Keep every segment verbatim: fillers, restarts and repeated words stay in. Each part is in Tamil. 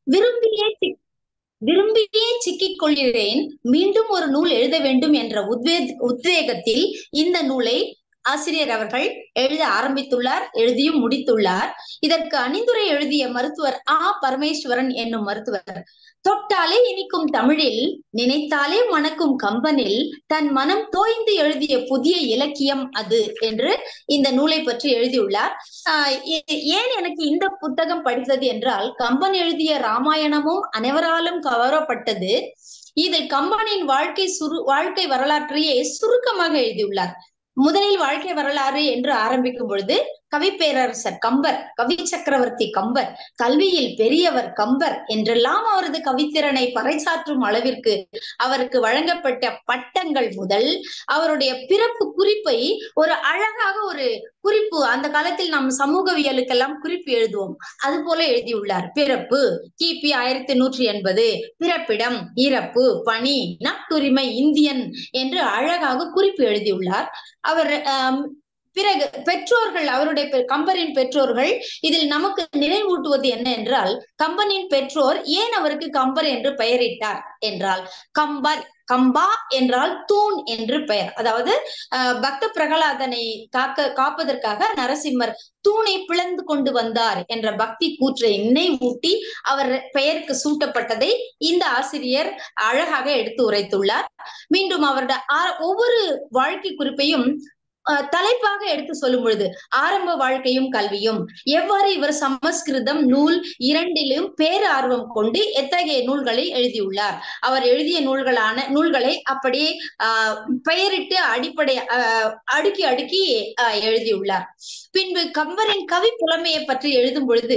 விரும்பியே விரும்பியே சிக்கிக் கொள்கிறேன், மீண்டும் ஒரு நூல் எழுத வேண்டும் என்ற உத்வே உத்வேகத்தில் இந்த நூலை ஆசிரியர் அவர்கள் எழுத ஆரம்பித்துள்ளார், எழுதியும் முடித்துள்ளார். இதற்கு அணிந்துரை எழுதிய மருத்துவர் ஆ பரமேஸ்வரன் என்னும் மருத்துவர், தொட்டாலே இனிக்கும் தமிழில் நினைத்தாலே மணக்கும் கம்பனில் தன் மனம் தோய்ந்து எழுதிய புதிய இலக்கியம் அது என்று இந்த நூலை பற்றி எழுதியுள்ளார். ஆஹ் ஏன் எனக்கு இந்த புத்தகம் படித்தது என்றால், கம்பன் எழுதிய ராமாயணமும் அனைவராலும் கவரப்பட்டது. இதில் கம்பனின் வாழ்க்கை சுரு வாழ்க்கை வரலாற்றையே சுருக்கமாக எழுதியுள்ளார். முதலில் வாழ்க்கை வரலாறு என்று ஆரம்பிக்கும் பொழுது கவிப்பேரரசர் கம்பர், கவி சக்கரவர்த்தி கம்பர், கல்வியில் பெரியவர் கம்பர் என்றெல்லாம் அவரது கவித்திறனை பறைசாற்றும் அளவிற்கு அவருக்கு வழங்கப்பட்ட பட்டங்கள் முதல் அவருடைய பிறப்பு குறிப்பை ஒரு அழகாக ஒரு குறிப்பு, அந்த காலத்தில் நாம் சமூகவியலுக்கெல்லாம் குறிப்பு எழுதுவோம், அது போல எழுதியுள்ளார். பிறப்பு கிபி ஆயிரத்தி நூற்றி எண்பது, பிறப்பிடம், இறப்பு, பணி, நட்புரிமை, இந்தியன் என்று அழகாக குறிப்பு எழுதியுள்ளார். அவர் பிறகு பெற்றோர்கள், அவருடைய கம்பரின் பெற்றோர்கள் இதில் நமக்கு நினைவூட்டுவது என்ன என்றால், கம்பனின் பெற்றோர் ஏன் அவருக்கு கம்பர் என்று பெயரிட்டார் என்றால், கம்பர், கம்பா என்றால் தூண் என்று பெயர். அதாவது அஹ் பக்த பிரகலாதனை காக்க காப்பதற்காக நரசிம்மர் தூணை பிளந்து கொண்டு வந்தார் என்ற பக்தி கூற்றை நினைவூட்டி அவர் பெயருக்கு சூட்டப்பட்டதை இந்த ஆசிரியர் அழகாக எடுத்து உரைத்துள்ளார். மீண்டும் அவருடைய ஒவ்வொரு வாழ்க்கை குறிப்பையும் தலைப்பாக எடுத்து சொல்லும் பொழுது, ஆரம்ப வாழ்க்கையும் கல்வியும், எவ்வாறு இவர் சமஸ்கிருதம் நூல் இரண்டிலும் பேரார்வம் கொண்டு எத்தகைய நூல்களை எழுதியுள்ளார், அவர் எழுதிய நூல்களான நூல்களை அப்படியே ஆஹ் பெயரிட்டு அடிப்படை அஹ் அடுக்கி அடுக்கி அஹ் எழுதியுள்ளார். பின்பு கம்பரின் கவி புலமையை பற்றி எழுதும் பொழுது,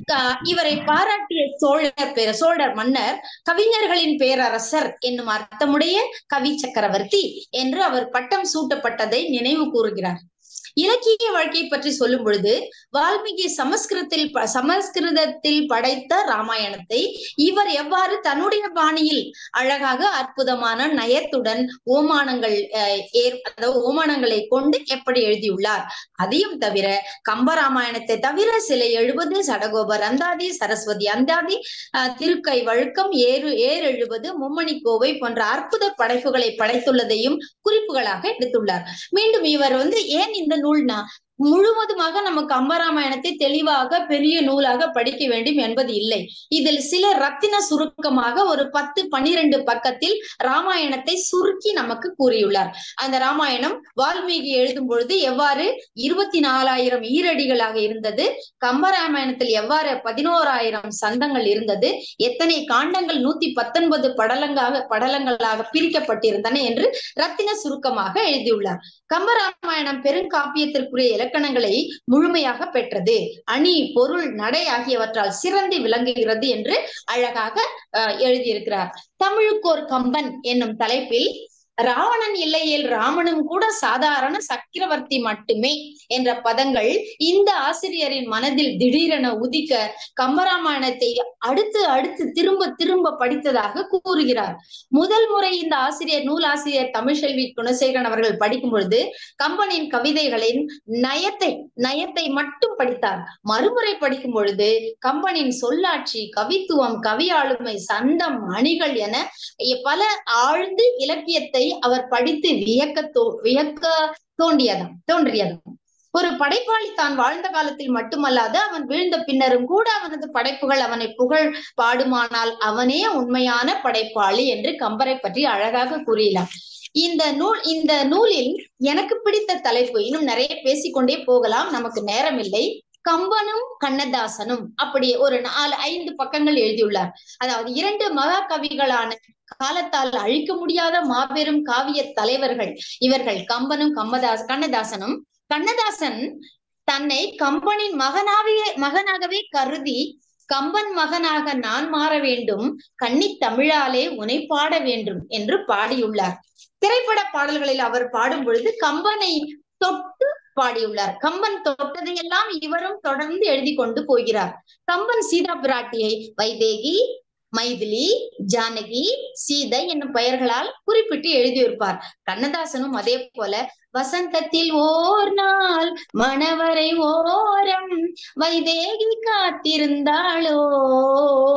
இவரை பாராட்டிய சோழர் பேர சோழர் மன்னர் கவிஞர்களின் பேரரசர் என்னும் அர்த்தமுடைய கவி சக்கரவர்த்தி என்று அவர் பட்டம் சூட்டப்பட்டதை நினைவு கூறுகிறார். இலக்கிய வாழ்க்கையை பற்றி சொல்லும் பொழுது, வால்மீகி சமஸ்கிருதத்தில் சமஸ்கிருதத்தில் படைத்த ராமாயணத்தை இவர் எவ்வாறு தன்னுடைய பாணியில் அழகாக அற்புதமான நயத்துடன் ஓமானங்கள் அதாவது ஓமானங்களை கொண்டு எப்படி எழுதியுள்ளார். அதையும் தவிர கம்பராமாயணத்தை தவிர சில எழுபது, சடகோபர் அந்தாதி, சரஸ்வதி அந்தாதி, திருக்கை வழுக்கம், ஏறு ஏர் எழுபது, மும்மணி கோவை போன்ற அற்புத படைப்புகளை படைத்துள்ளதையும் குறிப்புகளாக எடுத்துள்ளார். மீண்டும் இவர் வந்து ஏன் இந்த நூல்னா, முழுவதுமாக நம்ம கம்பராமாயணத்தை தெளிவாக பெரிய நூலாக படிக்க வேண்டும் என்பது இல்லை. இதில் சில ரத்தின சுருக்கமாக ஒரு பத்து பனிரெண்டு பக்கத்தில் ராமாயணத்தை சுருக்கி நமக்கு கூறியுள்ளார். அந்த ராமாயணம் வால்மீகி எழுதும் பொழுது எவ்வாறு இருபத்தி நாலாயிரம் ஈரடிகளாக இருந்தது, கம்பராமாயணத்தில் எவ்வாறு பதினோராயிரம் சந்தங்கள் இருந்தது, எத்தனை காண்டங்கள் நூத்தி பத்தொன்பது படலங்காக படலங்களாக பிரிக்கப்பட்டிருந்தன என்று ரத்தின சுருக்கமாக எழுதியுள்ளார். கம்பராமாயணம் பெருங்காப்பியத்திற்குரிய இலக்கணங்களை முழுமையாக பெற்றது, அணி, பொருள், நடை ஆகியவற்றால் சிறந்து விளங்குகிறது என்று அழகாக அஹ் எழுதியிருக்கிறார். தமிழுக்கோர் கம்பன் என்னும் தலைப்பில், ராவணன் இல்லையேல் ராமனும் கூட சாதாரண சக்கரவர்த்தி மட்டுமே என்ற பதங்கள் இந்த ஆசிரியரின் மனதில் திடீரென உதிக்க கம்பராமாயணத்தை அடுத்து அடுத்து திரும்ப திரும்ப படித்ததாக கூறுகிறார். முதல் முறை இந்த ஆசிரியர் நூலாசிரியர் தமிழ்செல்வி குணசேகரன் அவர்கள் படிக்கும் பொழுது கம்பனின் கவிதைகளின் நயத்தை நயத்தை மட்டும் படித்தார். மறுமுறை படிக்கும் பொழுது கம்பனின் சொல்லாட்சி, கவித்துவம், கவி ஆளுமை, சந்தம், அணிகள் என பல ஆழ்ந்து இலக்கியத்தை அவர் படித்து வியக்க தோ வியக்க தோண்டியதாம் தோன்றியதாம் ஒரு படைப்பாளி தான் வாழ்ந்த காலத்தில் மட்டுமல்லாது அவன் வீழ்ந்த பின்னரும் கூட அவனது படைப்புகள் அவனை புகழ் பாடுமானால் அவனே உண்மையான படைப்பாளி என்று கம்பரை பற்றி அழகாக கூறினார். இந்த நூல் இந்த நூலில் எனக்கு பிடித்த தலைப்பு, இன்னும் நிறைய பேசிக்கொண்டே போகலாம், நமக்கு நேரம் இல்லை. கம்பனும் கண்ணதாசனும் அப்படி ஒரு நாலு ஐந்து பக்கங்கள் எழுதியுள்ளார். அதாவது இரண்டு மகா கவிகளான, காலத்தால் அழிக்க முடியாத மாபெரும் காவிய தலைவர்கள் இவர்கள், கம்பனும் கம்மதாஸ் கண்ணதாசனும். கண்ணதாசன் தன்னை கம்பனின் மகனாவே மகனாகவே கருதி, கம்பன் மகனாக நான் மாற வேண்டும், கன்னி தமிழாலே உனை பாட வேண்டும் என்று பாடியுள்ளார். திரைப்பட பாடல்களில் அவர் பாடும் பொழுது கம்பனை தொட்டு பாடியுள்ளார். கம்பன் தொட்டதையெல்லாம் இவரும் தொடர்ந்து எழுதி கொண்டு போகிறார். கம்பன் சீதா பிராட்டியை வைதேகி, மைதிலி, ஜானகி, சீதை என்னும் பெயர்களால் குறிப்பிட்டு எழுதியிருப்பார். கண்ணதாசனும் அதே போல, வசந்தத்தில் ஓர் நாள் மணவரை ஓரம் வைதேகி காத்திருந்தாளோ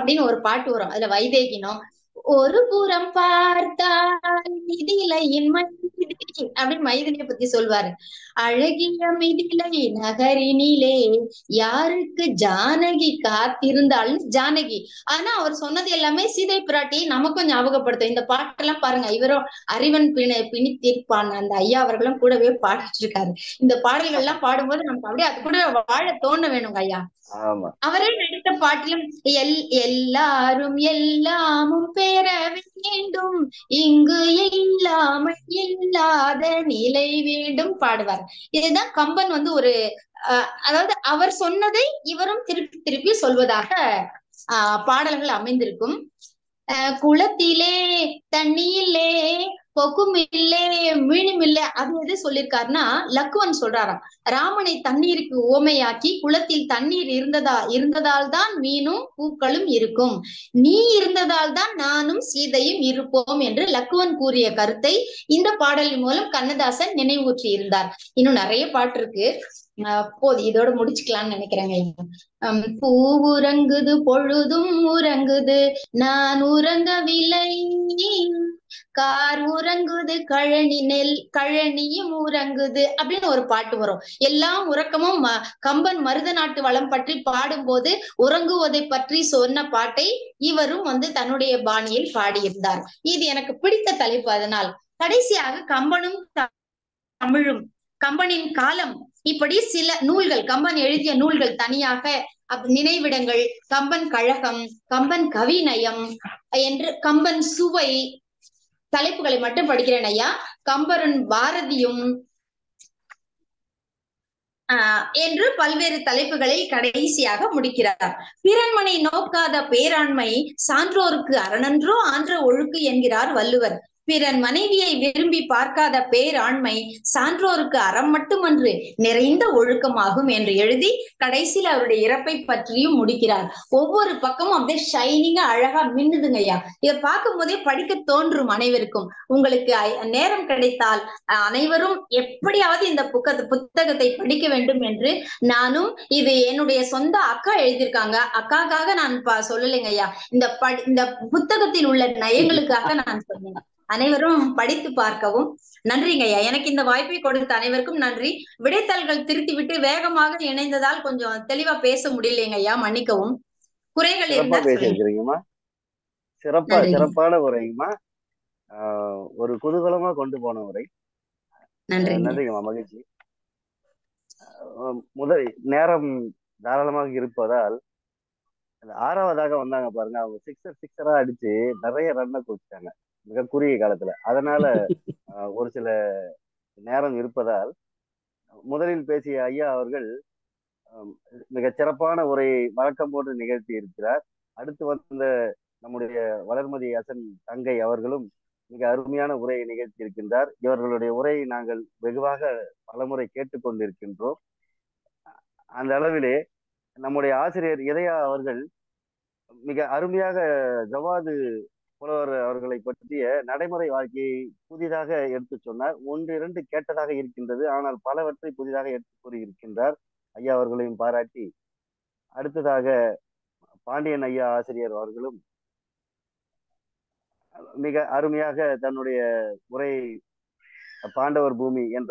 அப்படின்னு ஒரு பாட்டு வரும். அதுல வைதேகினம் ஒரு புறம் பார்த்தால் மிதிலையின் மைதிலி அப்படின்னு மைதிலியை பத்தி சொல்வாரு. அழகிய மிதிலை நகரினிலே யாருக்கு ஜானகி காத்திருந்தாள் ஜானகி. ஆனா அவர் சொன்னது எல்லாமே சீதை பிராட்டி நமக்கும் ஞாபகப்படுத்தும். இந்த பாட்டெல்லாம் பாருங்க, இவரும் அறிவன் பிணை பிணித்திருப்பான் அந்த ஐயா அவர்களும் கூடவே பாடிட்டு இருக்காரு. இந்த பாடல்கள் எல்லாம் பாடும்போது நமக்கு அப்படியே அது கூட வாழ தோண வேணுங்க ஐயா. அவரே நடித்த பாட்டிலும் எல் எல்லாரும் எல்லாமும் பெற வேண்டும், இங்கு இல்லாமை இல்லாத நிலை வேண்டும் பாடுவார். இதுதான் கம்பன் வந்து ஒரு அஹ் அதாவது அவர் சொன்னதை இவரும் திருப்பி திருப்பி சொல்வதாக ஆஹ் பாடல்கள் அமைந்திருக்கும். அஹ் குளத்திலே தண்ணியிலே பொக்குமில்லே மீனுமில்லை. அது எது சொல்லியிருக்காருன்னா லக்குவன் சொல்றாராம், ராமனை தண்ணீருக்கு உவமையாக்கி குளத்தில் தண்ணீர் இருந்ததா இருந்ததால் தான் மீனும் பூக்களும் இருக்கும், நீ இருந்ததால் தான் நானும் சீதையும் இருப்போம் என்று லக்குவன் கூறிய கருத்தை இந்த பாடலின் மூலம் கண்ணதாசன் நினைவூற்றி இருந்தார். இன்னும் நிறைய பாட்டு இருக்கு, போது இதோட முடிச்சுக்கலாம்னு நினைக்கிறேங்க. பூ உறங்குது பொழுதும் உறங்குது நான் உறங்கவில்லை, கார் உறங்குது கழனி நெல் கழனியும் உறங்குது அப்படின்னு ஒரு பாட்டு வரும். எல்லாம் உறக்கமும் கம்பன் மருத நாட்டு வளம் பற்றி பாடும்போது உறங்குவதை பற்றி சொன்ன பாட்டை இவரும் வந்து தன்னுடைய பாணியில் பாடியிருந்தார். இது எனக்கு பிடித்த தலைப்பு. அதனால் கடைசியாக கம்பனும் தமிழும், கம்பனின் காலம், இப்படி சில நூல்கள், கம்பன் எழுதிய நூல்கள் தனியாக நினைவிடங்கள், கம்பன் கழகம், கம்பன் கவிநயம் என்று கம்பன் சுவை தலைப்புகளை மட்டும் படிக்கிறேன் ஐயா. கம்பரன் பாரதியும் ஆஹ் என்று பல்வேறு தலைப்புகளில் கடைசியாக முடிக்கிறார். பிறன்மனை நோக்காத பேராண்மை சான்றோருக்கு அரணன்றோ ஆன்ற ஒழுக்கு என்கிறார் வள்ளுவர். பிறன் மனைவியை விரும்பி பார்க்காத பேராண்மை சான்றோருக்கு அறம் மட்டுமன்று நிறைந்த ஒழுக்கமாகும் என்று எழுதி கடைசியில் அவருடைய இறப்பை பற்றியும் முடிக்கிறார். ஒவ்வொரு பக்கமும் அப்படியே ஷைனிங்கா அழகா மின்னுதுங்க ஐயா. இதை பார்க்கும் போதே படிக்க தோன்றும் அனைவருக்கும். உங்களுக்கு நேரம் கிடைத்தால் அனைவரும் எப்படியாவது இந்த புக்க புத்தகத்தை படிக்க வேண்டும் என்று நானும், இது என்னுடைய சொந்த அக்கா எழுதியிருக்காங்க, அக்காக்காக நான் சொல்லலைங்க ஐயா, இந்த ப இந்த புத்தகத்தில் உள்ள நயங்களுக்காக நான் சொன்னேன். அனைவரும் படித்து பார்க்கவும். நன்றிங்க ஐயா, எனக்கு இந்த வாய்ப்பை கொடுத்த அனைவருக்கும் நன்றி. விடைத்தாள்கள் திருத்தி விட்டு வேகமாக இணைந்ததால் கொஞ்சம் தெளிவா பேச முடியலைங்க ஐயா, மன்னிக்கவும். குறைகள் இருந்தா பேசியிருக்கிறீங்கம்மா, சிறப்பா சிறப்பான உரைங்கம்மா, ஒரு குதூகலமா கொண்டு போன உரை. நன்றிங்கம்மா, மகிழ்ச்சி. முதல் நேரம் தாராளமாக இருப்பதால் ஆறாவதாக வந்தாங்க பாருங்க, அவங்க சிக்ஸர் சிக்ஸரா அடிச்சு நிறைய ரன்னை குடிச்சிட்டாங்க மிக குறுகிய காலத்துல. அதனால ஒரு சில நேரம் இருப்பதால் முதலில் பேசிய ஐயா அவர்கள் மிக சிறப்பான உரையை வழக்கம் போன்று நிகழ்த்தி இருக்கிறார். அடுத்து வந்த நம்முடைய வளர்மதி அசன் தங்கை அவர்களும் மிக அருமையான உரையை நிகழ்த்தி இருக்கின்றார். இவர்களுடைய உரையை நாங்கள் வெகுவாக பலமுறை கேட்டுக்கொண்டிருக்கின்றோம். அந்த அளவிலே நம்முடைய ஆசிரியர் இதயா அவர்கள் மிக அருமையாக ஜவாது புலவர் அவர்களை பற்றிய நடைமுறை வாழ்க்கையை புதிதாக எடுத்து சொன்னார். ஒன்று இரண்டு கேட்டதாக இருக்கின்றது, ஆனால் பலவற்றை புதிதாக எடுத்து கூறியிருக்கின்றார். ஐயா அவர்களையும் பாராட்டி, அடுத்ததாக பாண்டியன் ஐயா ஆசிரியர் அவர்களும் மிக அருமையாக தன்னுடைய உரை பாண்டவர் பூமி என்ற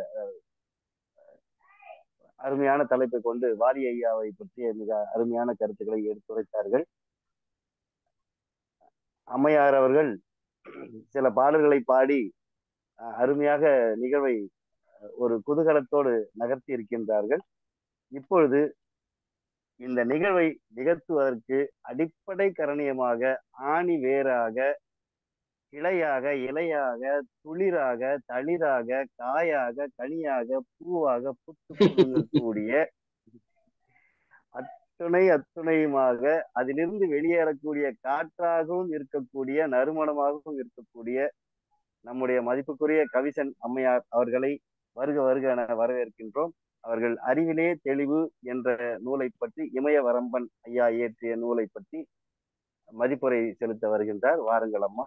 அருமையான தலைப்பை கொண்டு வாலி ஐயாவை பற்றிய மிக அருமையான கருத்துக்களை எடுத்துரைத்தார்கள். அம்மையார் அவர்கள் சில பாடல்களை பாடி அருமையாக நிகழ்வை ஒரு குதூகலத்தோடு நகர்த்தி இருக்கின்றார்கள். இப்பொழுது இந்த நிகழ்வை நிகழ்த்துவதற்கு அடிப்படை கரணியமாக, ஆணி வேராக, கிளையாக, இலையாக, துளிராக, தளிராக, காயாக, கனியாக, பூவாக, புத்து புடுங்கக்கூடிய அத்துணை அத்துணையுமாக அதிலிருந்து வெளியேறக்கூடிய காற்றாகவும் இருக்கக்கூடிய, நறுமணமாகவும் இருக்கக்கூடிய நம்முடைய மதிப்புக்குரிய கவிசன் அம்மையார் அவர்களை வருக வருக என வரவேற்கின்றோம். அவர்கள் அறிவிலே தெளிவு என்ற நூலை பற்றி, இமய வரம்பன் ஐயா இயற்றிய நூலை பற்றி மதிப்புரை செலுத்த வருகின்றார். வாருங்கள் அம்மா.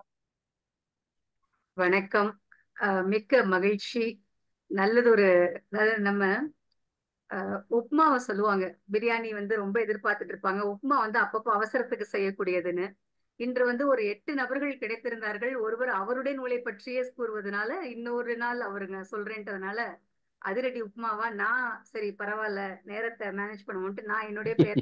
வணக்கம், மிக்க மகிழ்ச்சி. நல்லதொரு நம்ம அஹ் உப்மாவை சொல்லுவாங்க. பிரியாணி வந்து ரொம்ப எதிர்பார்த்துட்டு இருப்பாங்க. உப்மா வந்து அப்பப்போ அவசரத்துக்கு செய்யக்கூடியதுன்னு. இன்று வந்து ஒரு எட்டு நபர்கள் கிடைத்திருந்தார்கள். ஒருவர் அவருடைய நூலை பற்றியே கூறுவதனால, இன்னொரு நாள் அவருங்க சொல்றேன்றதுனால அதிரடி உப்மாவா நான் சரி பரவாயில்ல, நேரத்தை மேனேஜ் பண்ணுவோம்ட்டு நான் என்னுடைய பேர்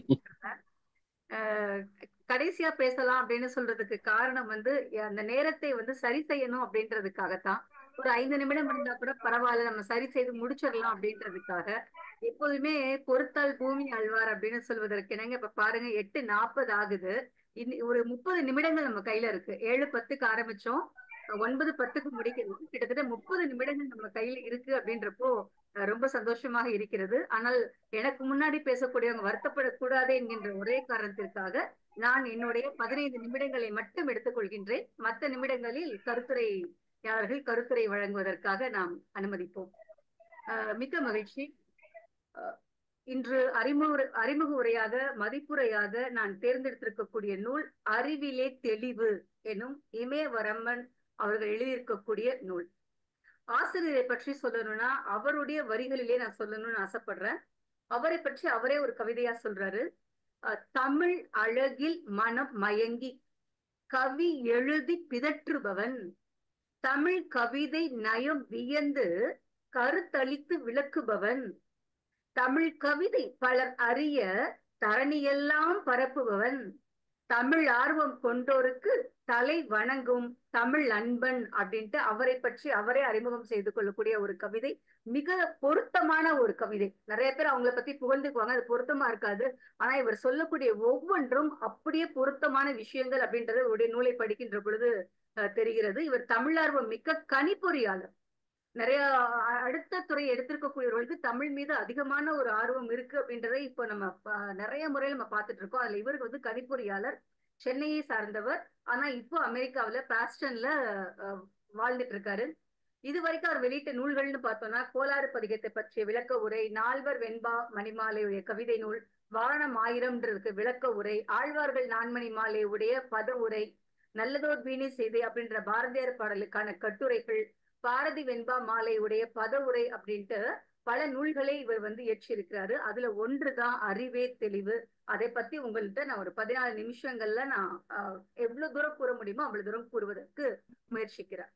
அஹ் கடைசியா பேசலாம் அப்படின்னு சொல்றதுக்கு காரணம் வந்து அந்த நேரத்தை வந்து சரி செய்யணும் அப்படின்றதுக்காகத்தான். ஒரு ஐந்து நிமிடம் இருந்தா கூட பரவாயில்ல, நம்ம சரி செய்து முடிச்சிடலாம் அப்படின்றதுக்காக. எப்போதுமே பொறுத்தால் பூமி அழ்வார் அப்படின்னு சொல்வதற்கு என்னங்க, இப்ப பாருங்க எட்டு நாற்பது ஆகுது. இன்னி ஒரு முப்பது நிமிடங்கள் நம்ம கையில இருக்கு. ஏழு பத்துக்கு ஆரம்பிச்சோம், ஒன்பது பத்துக்கு முடிக்கணும். கிட்டத்தட்ட முப்பது நிமிடங்கள் நம்ம கையில இருக்கு அப்படின்றப்போ அஹ் ரொம்ப சந்தோஷமாக இருக்கிறது. ஆனால் எனக்கு முன்னாடி பேசக்கூடியவங்க வருத்தப்படக்கூடாது என்கின்ற ஒரே காரணத்திற்காக நான் என்னுடைய பதினைந்து நிமிடங்களை மட்டும் எடுத்துக்கொள்கின்றேன். மற்ற நிமிடங்களில் கருத்துரையாளர்கள் கருத்துரை வழங்குவதற்காக நாம் அனுமதிப்போம். அஹ் மிக்க மகிழ்ச்சி. அஹ் இன்று அறிமுக அறிமுக உரையாக மதிப்புரையாக நான் தேர்ந்தெடுத்திருக்கக்கூடிய நூல் அறிவிலே தெளிவு எனும் இமயவரம்பன் அவர்கள் எழுதியிருக்கக்கூடிய நூல். ஆசிரியரை பற்றி சொல்லணும்னா அவருடைய வரிகளிலே நான் சொல்லணும்னு ஆசைப்படுறேன். அவரை பற்றி அவரே ஒரு கவிதையா சொல்றாரு. அஹ் தமிழ் அழகில் மனம் மயங்கி கவி எழுதி பிதற்றுபவன், தமிழ் கவிதை நயம் வியந்து கருத்தளித்து விளக்குபவன், தமிழ் கவிதை பலர் அறிய தரணியெல்லாம் பரப்புபவன், தமிழ் ஆர்வம் கொண்டோருக்கு தலை வணங்கும் தமிழ் அன்பன் அப்படின்ட்டு அவரை பற்றி அவரே அறிமுகம் செய்து கொள்ளக்கூடிய ஒரு கவிதை. மிக பொருத்தமான ஒரு கவிதை. நிறைய பேர் அவங்கள பத்தி புகழ்ந்துக்குவாங்க, அது பொருத்தமா இருக்காது. ஆனா இவர் சொல்லக்கூடிய ஒவ்வொன்றும் அப்படியே பொருத்தமான விஷயங்கள் அப்படின்றது இவருடைய நூலை படிக்கின்ற பொழுது அஹ், தெரிகிறது. இவர் தமிழார்வம் மிக்க கணிப்பொறியாளர். நிறைய அடுத்த துறை எடுத்திருக்கக்கூடியவர்களுக்கு தமிழ் மீது அதிகமான ஒரு ஆர்வம் இருக்கு அப்படின்றதை இப்போ நம்ம நிறைய முறையில நம்ம பார்த்துட்டு இருக்கோம். அதுல இவருக்கு வந்து கணிப்பொறியாளர், சென்னையை சார்ந்தவர். ஆனா இப்போ அமெரிக்காவில பாஸ்டன்ல வாழ்ந்துட்டு இருக்காரு. இது வரைக்கும் அவர் வெளியிட்ட நூல்கள்னு பார்த்தோம்னா கோளாறு பதிகத்தை பற்றிய விளக்க உரை, நால்வர் வெண்பா மணிமாலையுடைய கவிதை நூல், வாரணம் ஆயிரம்ன்றதுக்கு விளக்க உரை, ஆழ்வார்கள் நான்மணி மாலையுடைய பத உரை, நல்லதோர் வீணை செய்தி அப்படின்ற பாரதியார் பாடலுக்கான கட்டுரைகள், பாரதி வெண்பா மாலையுடைய பத உரை அப்படின்ட்டு பல நூல்களை இவர் வந்து இயற்றியிருக்கிறாரு. அதுல ஒன்றுதான் அறிவே தெளிவு. அதை பத்தி உங்கள்கிட்ட நான் ஒரு பதினாலு நிமிஷங்கள்ல நான் ஆஹ் எவ்வளவு தூரம் கூற முடியுமோ அவ்வளவு தூரம் கூறுவதற்கு முயற்சிக்கிறேன்.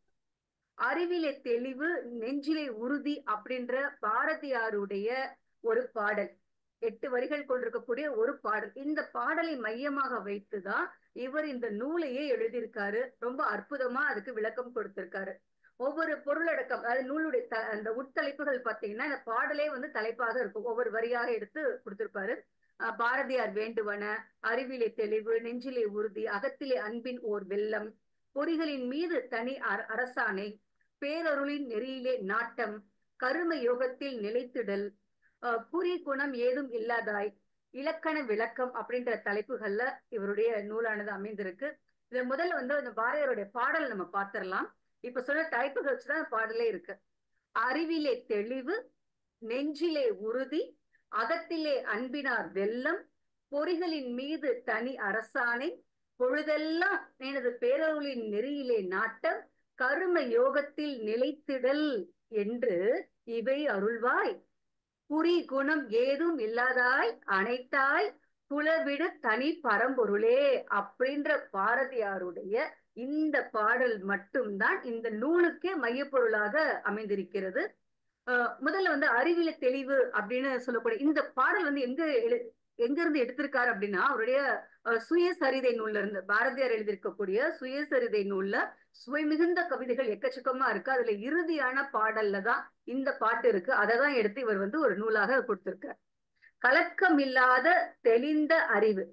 அறிவிலே தெளிவு நெஞ்சிலே உறுதி அப்படின்ற பாரதியாருடைய ஒரு பாடல், எட்டு வரிகள் கொண்டிருக்கக்கூடிய ஒரு பாடல். இந்த பாடலை மையமாக வைத்துதான் இவர் இந்த நூலையே எழுதியிருக்காரு. ரொம்ப அற்புதமா அதுக்கு விளக்கம் கொடுத்திருக்காரு. ஒவ்வொரு பொருளடக்கம், அதாவது நூலுடைய த அந்த உட்தலைப்புகள் பார்த்தீங்கன்னா இந்த பாடலே வந்து தலைப்பாக இருக்கும். ஒவ்வொரு வரியாக எடுத்து கொடுத்திருப்பாரு. அஹ் பாரதியார் வேண்டுவன, அறிவிலே தெளிவு, நெஞ்சிலே உறுதி, அகத்திலே அன்பின் ஓர் வெள்ளம், பொறிகளின் மீது தனி அரசாணை, பேரருளின் நெறியிலே நாட்டம், கரும யோகத்தில் நிலைத்திடல், அஹ் குறி குணம் ஏதும் இல்லாதாய், இலக்கண விளக்கம் அப்படின்ற தலைப்புகள்ல இவருடைய நூலானது அமைந்திருக்கு. இதுல முதல்ல வந்து அந்த பாரதியாருடைய பாடல் நம்ம பார்த்திடலாம். இப்ப சொன்ன தலைப்புகள் வச்சுதான் பாடலே இருக்கு. அறிவிலே தெளிவு, நெஞ்சிலே உறுதி, அகத்திலே அன்பினார் வெள்ளம், பொறிகளின் மீது தனி அரசாணை, பொழுதெல்லாம் எனது பேரருளின் நெறியிலே நாட்டம், கரும யோகத்தில் நிலைத்திடல் என்று இவை அருள்வாய், குறி குணம் ஏதும் இல்லாதாய் அனைத்தாய், புலவிடு தனி பரம்பொருளே அப்படின்ற பாரதியாருடைய இந்த பாடல் மட்டும்தான் இந்த நூலுக்கே மையப்பொருளாக அமைந்திருக்கிறது. அஹ் முதல்ல வந்து அறிவில தெளிவு அப்படின்னு சொல்லக்கூடிய இந்த பாடல் வந்து எங்க எங்க இருந்து எடுத்திருக்காரு அப்படின்னா அவருடைய சுயசரிதை நூல்ல இருந்து, பாரதியார் எழுதியிருக்கக்கூடிய சுயசரிதை நூல்ல சுவை மிகுந்த கவிதைகள் எக்கச்சக்கமா இருக்கு. அதுல இறுதியான பாடல்ல தான் இந்த பாட்டு இருக்கு. அதை தான் எடுத்து இவர் வந்து ஒரு நூலாக கொடுத்திருக்கார். கலக்கம் இல்லாத தெளிந்த அறிவு,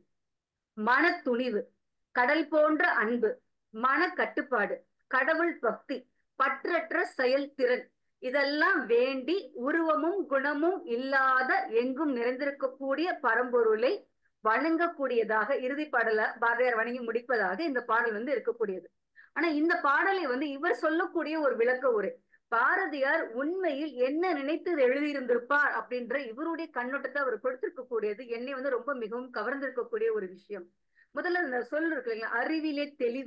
மன துணிவு, கடல் போன்ற அன்பு, மன கட்டுப்பாடு, கடவுள் பக்தி, பற்றற்ற செயல்திறன், இதெல்லாம் வேண்டி உருவமும் குணமும் இல்லாத எங்கும் நிறைந்திருக்கக்கூடிய பரம்பொருளை வணங்கக்கூடியதாக இறுதி பாடல பாரதியார் வணங்கி முடிப்பதாக இந்த பாடல் வந்து இருக்கக்கூடியது. ஆனா இந்த பாடலை வந்து இவர் சொல்லக்கூடிய ஒரு விளக்க உரை, பாரதியார் உண்மையில் என்ன நினைத்து எழுதியிருந்திருப்பார் அப்படின்ற இவருடைய கண்ணோட்டத்தை அவர் கொடுத்திருக்கக்கூடியது என்னை வந்து ரொம்ப மிகவும் கவர்ந்திருக்கக்கூடிய ஒரு விஷயம். முதல்ல இந்த சொல் இருக்கு இல்லைங்களா, அறிவிலே தெளிவு.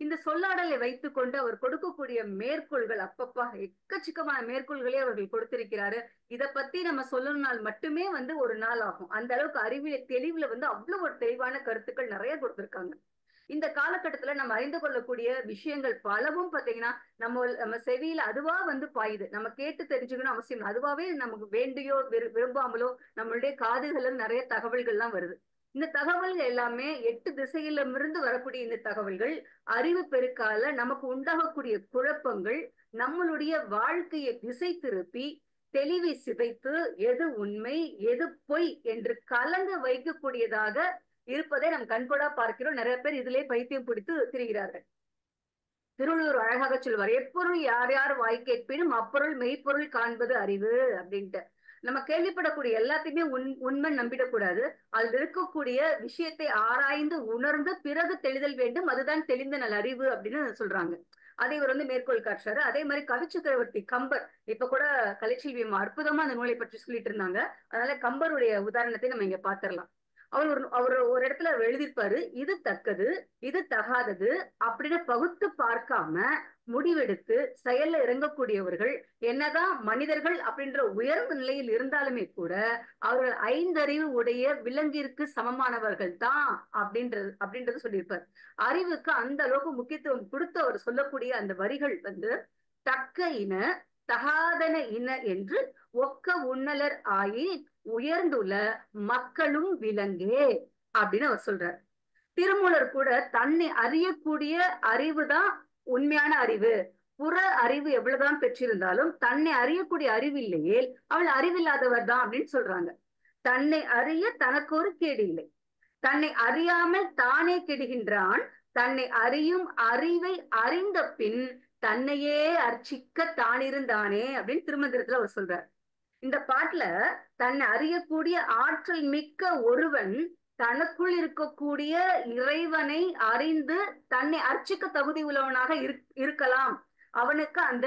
இந்த சொல்லாடலை வைத்துக் கொண்டு அவர் கொடுக்கக்கூடிய மேற்கோள்கள் அப்பப்பா எக்கச்சக்கமான மேற்கோள்களே அவர்கள் கொடுத்திருக்கிறாரு. இத பத்தி நம்ம சொல்லணும்னால் மட்டுமே வந்து ஒரு நாள் ஆகும். அந்த அளவுக்கு அறிவியல தெளிவுல வந்து அவ்வளவு ஒரு தெளிவான கருத்துக்கள் நிறைய கொடுத்திருக்காங்க. இந்த காலகட்டத்துல நம்ம அறிந்து கொள்ளக்கூடிய விஷயங்கள் பலவும் பாத்தீங்கன்னா நம்ம நம்ம செவியில அதுவா வந்து பாயுது. நம்ம கேட்டு தெரிஞ்சுக்கணும் அவசியம். அதுவாவே நமக்கு வேண்டியோ விரும்பாமலோ நம்மளுடைய காதுகளும் நிறைய தகவல்கள்லாம் வருது. இந்த தகவல்கள் எல்லாமே எட்டு திசையிலிருந்து வரக்கூடிய இந்த தகவல்கள் அறிவு பெருக்கால நமக்கு உண்டாகக்கூடிய குழப்பங்கள் நம்மளுடைய வாழ்க்கையை திசை திருப்பி தெளிவை சிதைத்து எது உண்மை எது பொய் என்று கலங்க வைக்கக்கூடியதாக இருப்பதை நம் கண்கூடா பார்க்கிறோம். நிறைய பேர் இதிலே பைத்தியம் பிடித்து திரிகிறார்கள். திருவள்ளுவர் அழகாக சொல்வார், எப்பொருள் யார் யார் வாய் கேட்பினும் அப்பொருள் மெய்ப்பொருள் காண்பது அறிவு அப்படின்ட்டு. நம்ம கேள்விப்படக்கூடிய எல்லாத்தையுமே உண் உண்மை நம்பிடக்கூடாது. அதில் இருக்கக்கூடிய விஷயத்தை ஆராய்ந்து உணர்ந்து பிறகு தெளிதல் வேண்டும். அதுதான் தெளிந்த நல் அறிவு அப்படின்னு சொல்றாங்க. அதை இவர் வந்து மேற்கோள் காட்டுறாரு. அதே மாதிரி கவிச்சக்கரவர்த்தி கம்பர் இப்ப கூட கலைச்செல்வி அற்புதமா அந்த நூலை பற்றி சொல்லிட்டு இருந்தாங்க. அதனால கம்பருடைய உதாரணத்தை நம்ம இங்க பாத்திரலாம். அவர் ஒரு அவர் ஒரு இடத்துல எழுதியிருப்பாரு, இது தக்கது இது தகாதது அப்படின்னு பகுத்து பார்க்காம முடிவெடுத்து செயல்ல இறங்கக்கூடியவர்கள் என்னதான் மனிதர்கள் அப்படின்ற உயர்ந்த நிலையில் இருந்தாலுமே கூட அவர்கள் ஐந்தறிவு உடைய விலங்கிற்கு சமமானவர்கள் தான் அப்படின்றது அப்படின்றது சொல்லியிருப்பார். அறிவுக்கு அந்த அளவுக்கு முக்கியத்துவம் கொடுத்து அவர் சொல்லக்கூடிய அந்த வரிகள் வந்து தக்க இன தகாதன இன என்று ஒக்க உன்னலர் ஆயின் உயர்ந்துள்ள மக்களும் விலங்கே அப்படின்னு அவர் சொல்றார். திருமூலர் கூட தன்னை அறியக்கூடிய அறிவுதான் உண்மையான அறிவு. புற அறிவு எவ்வளவுதான் பெற்றிருந்தாலும் தன்னை அறியக்கூடிய அறிவு இல்லையே அவள் அறிவில்லாதவர் தான் அப்படின்னு சொல்றாங்க. தன்னை அறிய தனக்கு ஒரு கேடு இல்லை, தன்னை அறியாமல் தானே கெடுகின்றான், தன்னை அறியும் அறிவை அறிந்த பின் தன்னையே அர்ச்சிக்க தானிருந்தானே அப்படின்னு திருமந்திரத்துல அவர் சொல்றார். இந்த பாட்டுல தன்னை அறியக்கூடிய ஆற்றல் மிக்க ஒருவன் தனக்குள் இருக்கக்கூடிய இறைவனை அறிந்து தன்னை அர்ச்சிக்க தகுதி உள்ளவனாக இருக்கலாம், அவனுக்கு அந்த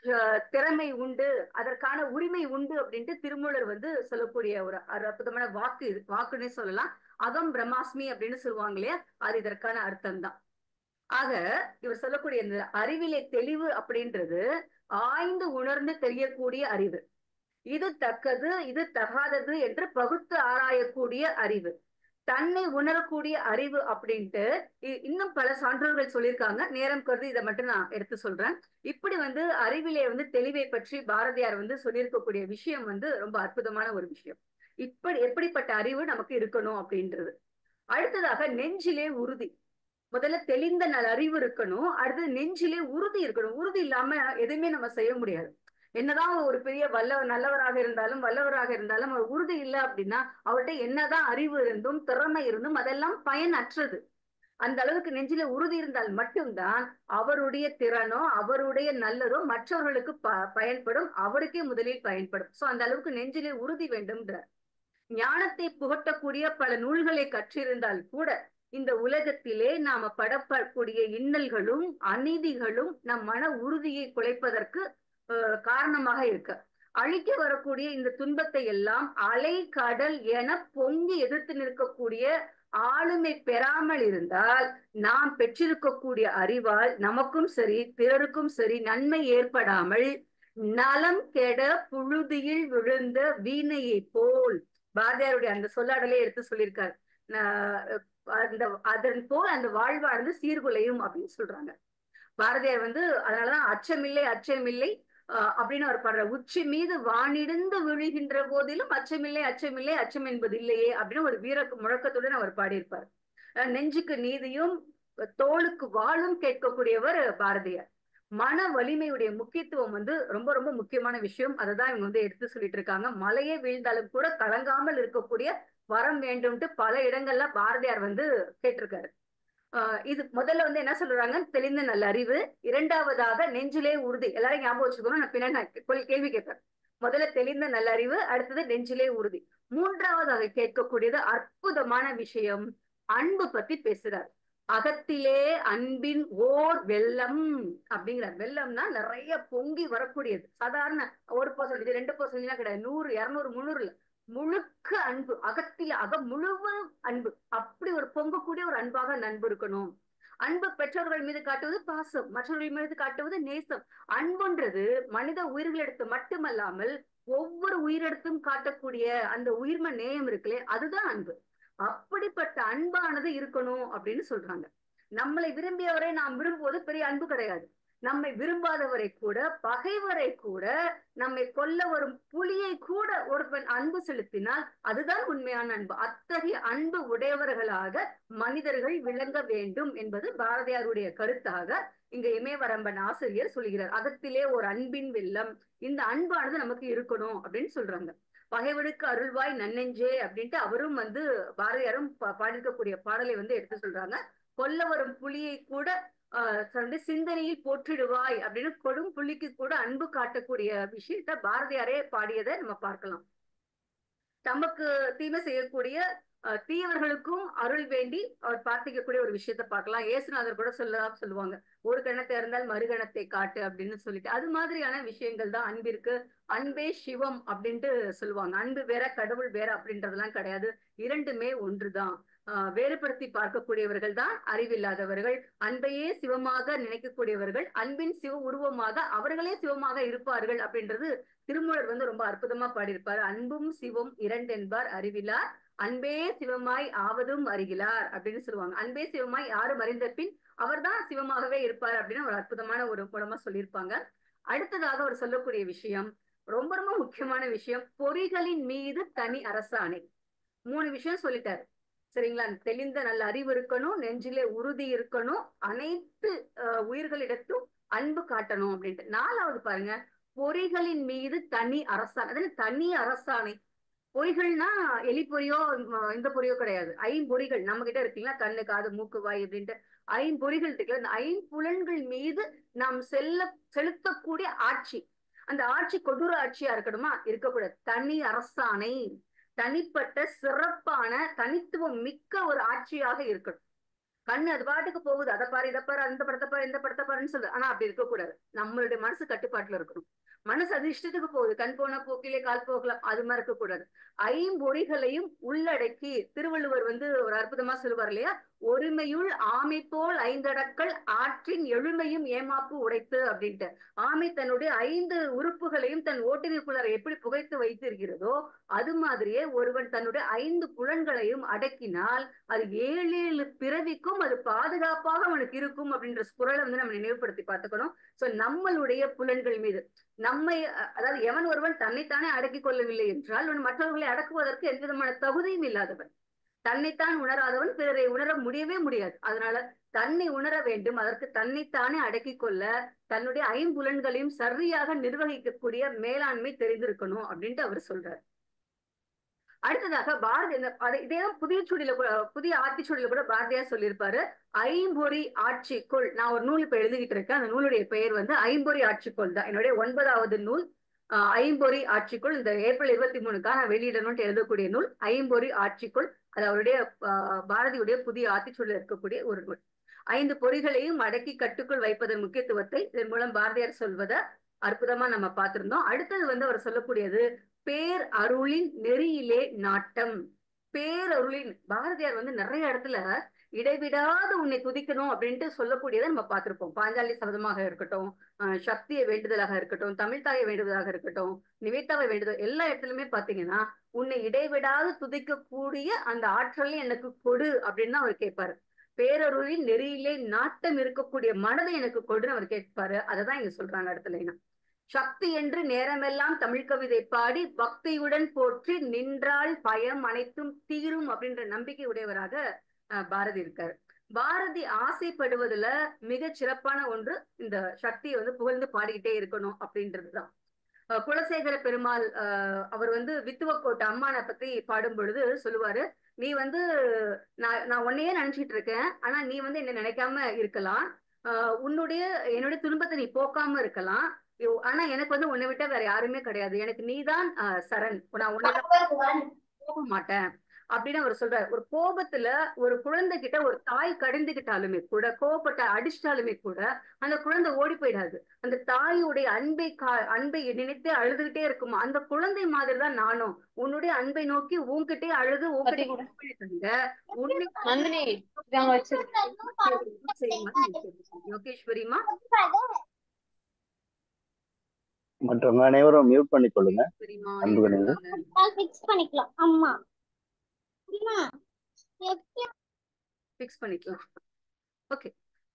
திறமை உண்டு, அதற்கான உரிமை உண்டு அப்படின்ட்டு திருமூலர் வந்து சொல்லக்கூடிய ஒரு அற்புதமான வாக்கு வாக்குன்னு சொல்லலாம். அகம் பிரம்மாஸ்மி அப்படின்னு சொல்லுவாங்க இல்லையா, அது இதற்கான அர்த்தம் தான். ஆக இவர் சொல்லக்கூடிய இந்த அறிவிலே தெளிவு அப்படின்றது ஆய்ந்து உணர்ந்து தெரியக்கூடிய அறிவு. இது தக்கது இது தகாதது என்று பகுத்து ஆராயக்கூடிய அறிவு, தன்னை உணரக்கூடிய அறிவு அப்படின்ட்டு இன்னும் பல சான்றோர்கள் சொல்லியிருக்காங்க. நேரம் கருதி இதை மட்டும் நான் எடுத்து சொல்றேன். இப்படி வந்து அறிவிலே வந்து தெளிவை பற்றி பாரதியார் வந்து சொல்லியிருக்கக்கூடிய விஷயம் வந்து ரொம்ப அற்புதமான ஒரு விஷயம். இப்படி எப்படிப்பட்ட அறிவு நமக்கு இருக்கணும் அப்படின்றது. அடுத்ததாக நெஞ்சிலே உறுதி. முதல்ல தெளிந்த நல் அறிவு இருக்கணும், அடுத்தது நெஞ்சிலே உறுதி இருக்கணும். உறுதி இல்லாம எதுவுமே நம்ம செய்ய முடியாது. என்னதான் ஒரு பெரிய வல்ல நல்லவராக இருந்தாலும் வல்லவராக இருந்தாலும் அவர் உறுதி இல்லை அப்படின்னா அவர்கிட்ட என்னதான் அறிவு இருந்தும் திறமை இருந்தும் அதெல்லாம் பயனற்றது. அந்த அளவுக்கு நெஞ்சில உறுதி இருந்தால் மட்டும்தான் அவருடைய திறனோ அவருடைய நல்லதோ மற்றவர்களுக்கு ப பயன்படும், அவருக்கே முதலில் பயன்படும். சோ அந்த அளவுக்கு நெஞ்சிலே உறுதி வேண்டும்ன்றார். ஞானத்தை புகட்டக்கூடிய பல நூல்களை கற்றிருந்தால் கூட இந்த உலகத்திலே நாம படப்படக்கூடிய இன்னல்களும் அநீதிகளும் நம் மன உறுதியை குலைப்பதற்கு காரணமாக இருக்க, அழிக்க வரக்கூடிய இந்த துன்பத்தை எல்லாம் அலை கடல் என பொங்கி எதிர்த்து நிற்கக்கூடிய ஆளுமை பெறாமல் இருந்தால் நாம் பெற்றிருக்கக்கூடிய அறிவால் நமக்கும் சரி பிறருக்கும் சரி நன்மை ஏற்படாமல் நலம் கெட புழுதியில் விழுந்த வீணையை போல் பாரதியாருடைய அந்த சொல்லாடலே எடுத்து சொல்லியிருக்காரு. அந்த அதன் போல் அந்த வாழ்வானது சீர்குலையும் அப்படின்னு சொல்றாங்க. பாரதியார் வந்து அதனாலதான் அச்சமில்லை அச்சமில்லை அஹ் அப்படின்னு அவர் பாடுற, உச்சி மீது வானிடுந்து விழுகின்ற போதிலும் அச்சமில்லை அச்சமில்லை அச்சம் என்பது இல்லையே அப்படின்னு ஒரு வீர முழக்கத்துடன் அவர் பாடியிருப்பார். நெஞ்சுக்கு நீதியும் தோளுக்கு வாளும் கேட்கக்கூடியவர் பாரதியார். மன வலிமையுடைய முக்கியத்துவம் வந்து ரொம்ப ரொம்ப முக்கியமான விஷயம். அததான் இவங்க வந்து எடுத்து சொல்லிட்டு இருக்காங்க. மலையே வீழ்ந்தாலும் கூட கலங்காமல் இருக்கக்கூடிய வரம் வேண்டும்ட்டு பல இடங்கள்ல பாரதியார் வந்து கேட்டிருக்காரு. ஆஹ் இது முதல்ல வந்து என்ன சொல்றாங்க, தெளிந்த நல்ல அறிவு. இரண்டாவதாக நெஞ்சிலே உறுதி. எல்லாரும் ஞாபகம் வச்சுக்கணும், நான் பின்னாடி கேள்வி கேட்பேன். முதல்ல தெளிந்த நல்ல அறிவு, அடுத்தது நெஞ்சிலே உறுதி. மூன்றாவதாக கேட்கக்கூடியது அற்புதமான விஷயம், அன்பு பத்தி பேசுறார். அகத்திலே அன்பின் ஓர் வெள்ளம் அப்படிங்கிறார். வெள்ளம்னா நிறைய பொங்கி வரக்கூடியது. சாதாரண ஒரு பர்சன்டேஜ் ரெண்டு பர்சன்டேஜ் கிடையாது, நூறு இருநூறு முன்னூறுல முழுக்க அன்பு, அகத்தில அகம் முழுவதும் அன்பு. அப்படி ஒரு பொங்கக்கூடிய ஒரு அன்பாக அன்பு இருக்கணும். அன்பு பெற்றோர்கள் மீது காட்டுவது பாசம், மற்றவர்கள் மீது காட்டுவது நேசம். அன்புன்றது மனித உயிர்களிடத்து மட்டுமல்லாமல் ஒவ்வொரு உயிரிடத்தும் காட்டக்கூடிய அந்த உயிர்ம நேயம் இருக்குல்லே, அதுதான் அன்பு. அப்படிப்பட்ட அன்பானது இருக்கணும் அப்படின்னு சொல்றாங்க. நம்மளை விரும்பியவரை நாம் விரும்புவது பெரிய அன்பு கிடையாது. நம்மை விரும்பாதவரை கூட, பகைவரை கூட, நம்மை கொல்ல வரும் புலியை கூட ஒருவன் அன்பு செலுத்தினால் அதுதான் உண்மையான அன்பு. அத்தகைய அன்பு உடையவர்களாக மனிதர்கள் விளங்க வேண்டும் என்பது பாரதியாருடைய கருத்தாக இங்க இமயவரம்பன் ஆசிரியர் சொல்கிறார். அகத்திலே ஒரு அன்பின் வெள்ளம், இந்த அன்பானது நமக்கு இருக்கணும் அப்படின்னு சொல்றாங்க. பகைவனுக்கு அருள்வாய் நன்னெஞ்சே அப்படின்ட்டு அவரும் வந்து பாரதியாரும் பாடிருக்கக்கூடிய பாடலை வந்து எடுத்து சொல்றாங்க. கொல்ல வரும் புலியை கூட ஆஹ் சிந்தனையில் போற்றிடுவாய் அப்படின்னு கொடும் புலிக்கு கூட அன்பு காட்டக்கூடிய விஷயத்த பாரதியாரே பாடியதை நம்ம பார்க்கலாம். தமக்கு தீமை செய்யக்கூடிய அஹ் தீயவர்களுக்கும் அருள் வேண்டி அவர் பிரார்த்திக்கக்கூடிய ஒரு விஷயத்த பார்க்கலாம். இயேசுநாதர் கூட சொல்ல சொல்லுவாங்க, ஒரு கணத்தை இருந்தால் மறுகணத்தை காட்டு அப்படின்னு சொல்லிட்டு. அது மாதிரியான விஷயங்கள் தான் அன்பிற்கு. அன்பே சிவம் அப்படின்ட்டு சொல்லுவாங்க. அன்பு வேற கடவுள் வேற அப்படின்றதெல்லாம் கிடையாது, இரண்டுமே ஒன்றுதான். ஆஹ் வேறுபடுத்தி பார்க்கக்கூடியவர்கள் தான் அறிவில்லாதவர்கள். அன்பையே சிவமாக நினைக்கக்கூடியவர்கள் அன்பின் சிவ உருவமாக அவர்களே சிவமாக இருப்பார்கள் அப்படின்றது திருமூலர் வந்து ரொம்ப அற்புதமா பாடியிருப்பார். அன்பும் சிவம் இரண்டென்பார் அறிவிலார், அன்பே சிவமாய் ஆவதும் அறிகிறார் அப்படின்னு சொல்லுவாங்க. அன்பே சிவமாய் யாரும் அறிந்த பின் அவர் தான் சிவமாகவே இருப்பார் அப்படின்னு ஒரு அற்புதமான ஒரு குணமா சொல்லியிருப்பாங்க. அடுத்ததாக அவர் சொல்லக்கூடிய விஷயம் ரொம்ப ரொம்ப முக்கியமான விஷயம், பொறிகளின் மீது தனி அரசாணை. மூணு விஷயம் சொல்லிட்டாரு சரிங்களா. தெளிந்த நல்ல அறிவு இருக்கணும், நெஞ்சிலே உறுதி இருக்கணும், அனைத்து அஹ் உயிர்களிடத்தும் அன்பு காட்டணும் அப்படின்ட்டு. நாலாவது பாருங்க, பொறிகளின் மீது தனி அரசாணை. அதாவது தனி அரசாணை. பொறிகள்னா எலி பொறியோ இந்த பொறியோ கிடையாது, ஐம்பொறிகள் நம்ம கிட்ட இருக்குங்களா, கண்ணு காது மூக்கு வாய் அப்படின்ட்டு ஐம்பொறிகள் இருக்குல்ல, அந்த ஐம்புலன்கள் மீது நாம் செல்ல செலுத்தக்கூடிய ஆட்சி, அந்த ஆட்சி கொடூர ஆட்சியா இருக்கணுமா, இருக்கக்கூடாது. தனி அரசாணை, தனிப்பட்ட சிறப்பான தனித்துவம் மிக்க ஒரு ஆட்சியாக இருக்கணும். கண்ணு அது பாட்டுக்கு போகுது, அதை பாரு இதை பாரு அந்த படத்தை பாரு இந்த படத்தை பாருன்னு சொல்லுது, ஆனா அப்படி இருக்கக்கூடாது. நம்மளுடைய மனசு கட்டுப்பாட்டுல இருக்கணும். மனசு அது இஷ்டத்துக்கு போகுது, கண் போன போக்கிலே கால் போகலாம், அது மாதிரி இருக்கக்கூடாது. ஐம்பொறிகளையும் உள்ளடக்கி திருவள்ளுவர் வந்து ஒரு அற்புதமா சொல்லுவார் இல்லையா, ஒருமையுள் ஆமை போல் ஐந்தடக்கள் ஆற்றின் எழுமையும் ஏமாப்பு உடைத்து அப்படின்ட்டு. ஆமை தன்னுடைய ஐந்து உறுப்புகளையும் தன் ஓட்டினுக்குள்ளார எப்படி புகைத்து வைத்திருக்கிறதோ அது மாதிரியே ஒருவன் தன்னுடைய ஐந்து புலன்களையும் அடக்கினால் அது ஏழு ஏழு பிறவிக்கும் அது பாதுகாப்பாக அவனுக்கு இருக்கும் அப்படின்ற குறளை வந்து நம்ம நினைவுபடுத்தி பார்த்துக்கணும். சோ நம்மளுடைய புலன்கள் மீது நம்மை, அதாவது எவன் ஒருவன் தன்னைத்தானே அடக்கிக் கொள்ளவில்லை என்றால் அவன் மற்றவர்களை அடக்குவதற்கு எந்த விதமான தகுதியும் இல்லாதவன். தன்னைத்தான் உணராதவன் பிறரை உணர முடியவே முடியாது. அதனால தன்னை உணர வேண்டும், அதற்கு தன்னைத்தானே அடக்கிக் கொள்ள தன்னுடைய ஐம்புலன்களையும் சரியாக நிர்வகிக்கக்கூடிய மேலாண்மை தெரிந்திருக்கணும் அப்படின்ட்டு அவர் சொல்றார். அடுத்ததாக பாரதி இதேதான் புதிய சுடியில கூட, புதிய ஆத்திச்சூடியில கூட பாரதியார் சொல்லியிருப்பாரு, ஐம்பொறி ஆட்சிக்குள். நான் ஒரு நூல் இப்ப எழுதிக்கிட்டு இருக்கேன், அந்த நூலுடைய பெயர் வந்து ஐம்பொறி ஆட்சிக்குள் தான். என்னுடைய ஒன்பதாவது நூல் ஆஹ் ஐம்பொறி ஆட்சிக்குள். இந்த ஏப்ரல் இருபத்தி மூணுக்காக நான் வெளியிடணும்னு எழுதக்கூடிய நூல் ஐம்பொறி ஆட்சிக்குள். அது அவருடைய ஆஹ் பாரதியுடைய புதிய ஆத்திச்சூடியில் இருக்கக்கூடிய ஒரு நூல். ஐந்து பொறிகளையும் அடக்கி கட்டுக்குள் வைப்பதன் முக்கியத்துவத்தை இதன் மூலம் பாரதியார் சொல்வதை அற்புதமா நம்ம பார்த்திருந்தோம். அடுத்தது வந்து அவர் சொல்லக்கூடியது பேர் அருளின் நெறியிலே நாட்டம். பேரருளின், பாரதியார் வந்து நிறைய இடத்துல இடைவிடாது உன்னை துதிக்கணும் அப்படின்ட்டு சொல்லக்கூடியதை நம்ம பார்த்திருப்போம். பாஞ்சாலி சபதமாக இருக்கட்டும், அஹ் சக்தியை வேண்டுதலாக இருக்கட்டும், தமிழ் தாயை வேண்டுதலாக இருக்கட்டும், நிவேதாவை வேண்டுதல், எல்லா இடத்துலயுமே பாத்தீங்கன்னா உன்னை இடைவிடாது துதிக்கக்கூடிய அந்த ஆற்றலை எனக்கு கொடு அப்படின்னு தான் அவர் கேட்பாரு. பேரருளின் நெறியிலே நாட்டம் இருக்கக்கூடிய மனதை எனக்கு கொடுன்னு அவர் கேட்பாரு. அததான் இங்க சொல்றாங்க அடுத்த. சக்தி என்று நேரமெல்லாம் தமிழ் கவிதை பாடி பக்தியுடன் போற்றி நின்றால் பயம் அனைத்தும் தீரும் அப்படின்ற நம்பிக்கை உடையவராக பாரதி இருக்காரு. பாரதி ஆசைப்படுவதுல மிக சிறப்பான ஒன்று இந்த சக்தியை வந்து புகழ்ந்து பாடிக்கிட்டே இருக்கணும் அப்படின்றதுதான். குலசேகர பெருமாள் அஹ் அவர் வந்து வித்துவக்கோட்டை அம்மானை பத்தி பாடும் பொழுது சொல்லுவாரு, நீ வந்து நான் நான் உன்னையே நினைச்சிட்டு இருக்கேன், ஆனா நீ வந்து என்ன நினைக்காம இருக்கலாம், ஆஹ் உன்னுடைய என்னுடைய துன்பத்தை நீ போக்காம இருக்கலாம், ஆனா எனக்கு வந்து உன்னை விட்டா வேற யாருமே கிடையாது, எனக்கு நீதான் ஆஹ் சரண், நான் உன்னை போக மாட்டேன். அப்படின்னு அவர் சொல்றாரு. ஒரு கோபத்துல ஒரு குழந்தை கிட்ட ஒரு தாய் கடிந்துகிட்டாலுமே கூட, கோபப்பட்ட அடிச்சிட்டாலுமே கூட அந்த குழந்தை ஓடி போயிடாது. அந்த தாயுடைய அன்பை கா அன்பை நினைத்து அழுதுகிட்டே இருக்குமா. அந்த குழந்தை மாதிரிதான் நானும் உன்னுடைய அன்பை நோக்கி உன்கிட்டே அழுது உன்கிட்ட யோகேஸ்வரிமா மற்றவங்க அனைவரும் மியூட் பண்ணி கொள்ளுங்க. பண்ணிக்கலாம். அம்மா பிக்ஸ் பண்ணிக்கலாம். ஓகே,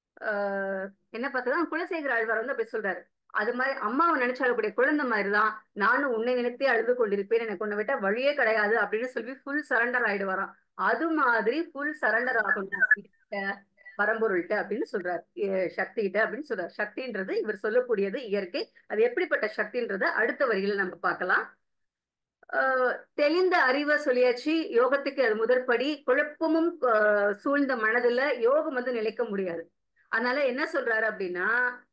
என்ன பார்த்ததான் குலசேகர ஆழ்வார் வந்து அப்படி சொல்றாரு. அது மாதிரி அம்மாவை நினைச்சாலக்கூடிய குழந்தை மாதிரிதான் நானும் உன்னை நினைத்தே அழுது கொண்டிருப்பேன், எனக்கு உன்னை விட்ட வழியே கிடையாது அப்படின்னு சொல்லி ஃபுல் சரண்டர் ஆயிடு வரான். அது மாதிரி ஃபுல் சரண்டர் ஆகணும் பரம்பொருள்கிட்ட அப்படின்னு சொல்றாரு, சக்தி கிட்ட அப்படின்னு சொல்றாரு. சக்தின்றது இவர் சொல்லக்கூடியது இயற்கை. அது எப்படிப்பட்ட சக்தின்றத அடுத்த வரியில நம்ம பார்க்கலாம். ஆஹ் தெளிந்த அறிவை சொல்லியாச்சு. யோகத்துக்கு அது முதற்படி. குழப்பமும் சூழ்ந்த மனதுல யோகம் வந்து நிலைக்க முடியாது. அதனால என்ன சொல்றாரு அப்படின்னா,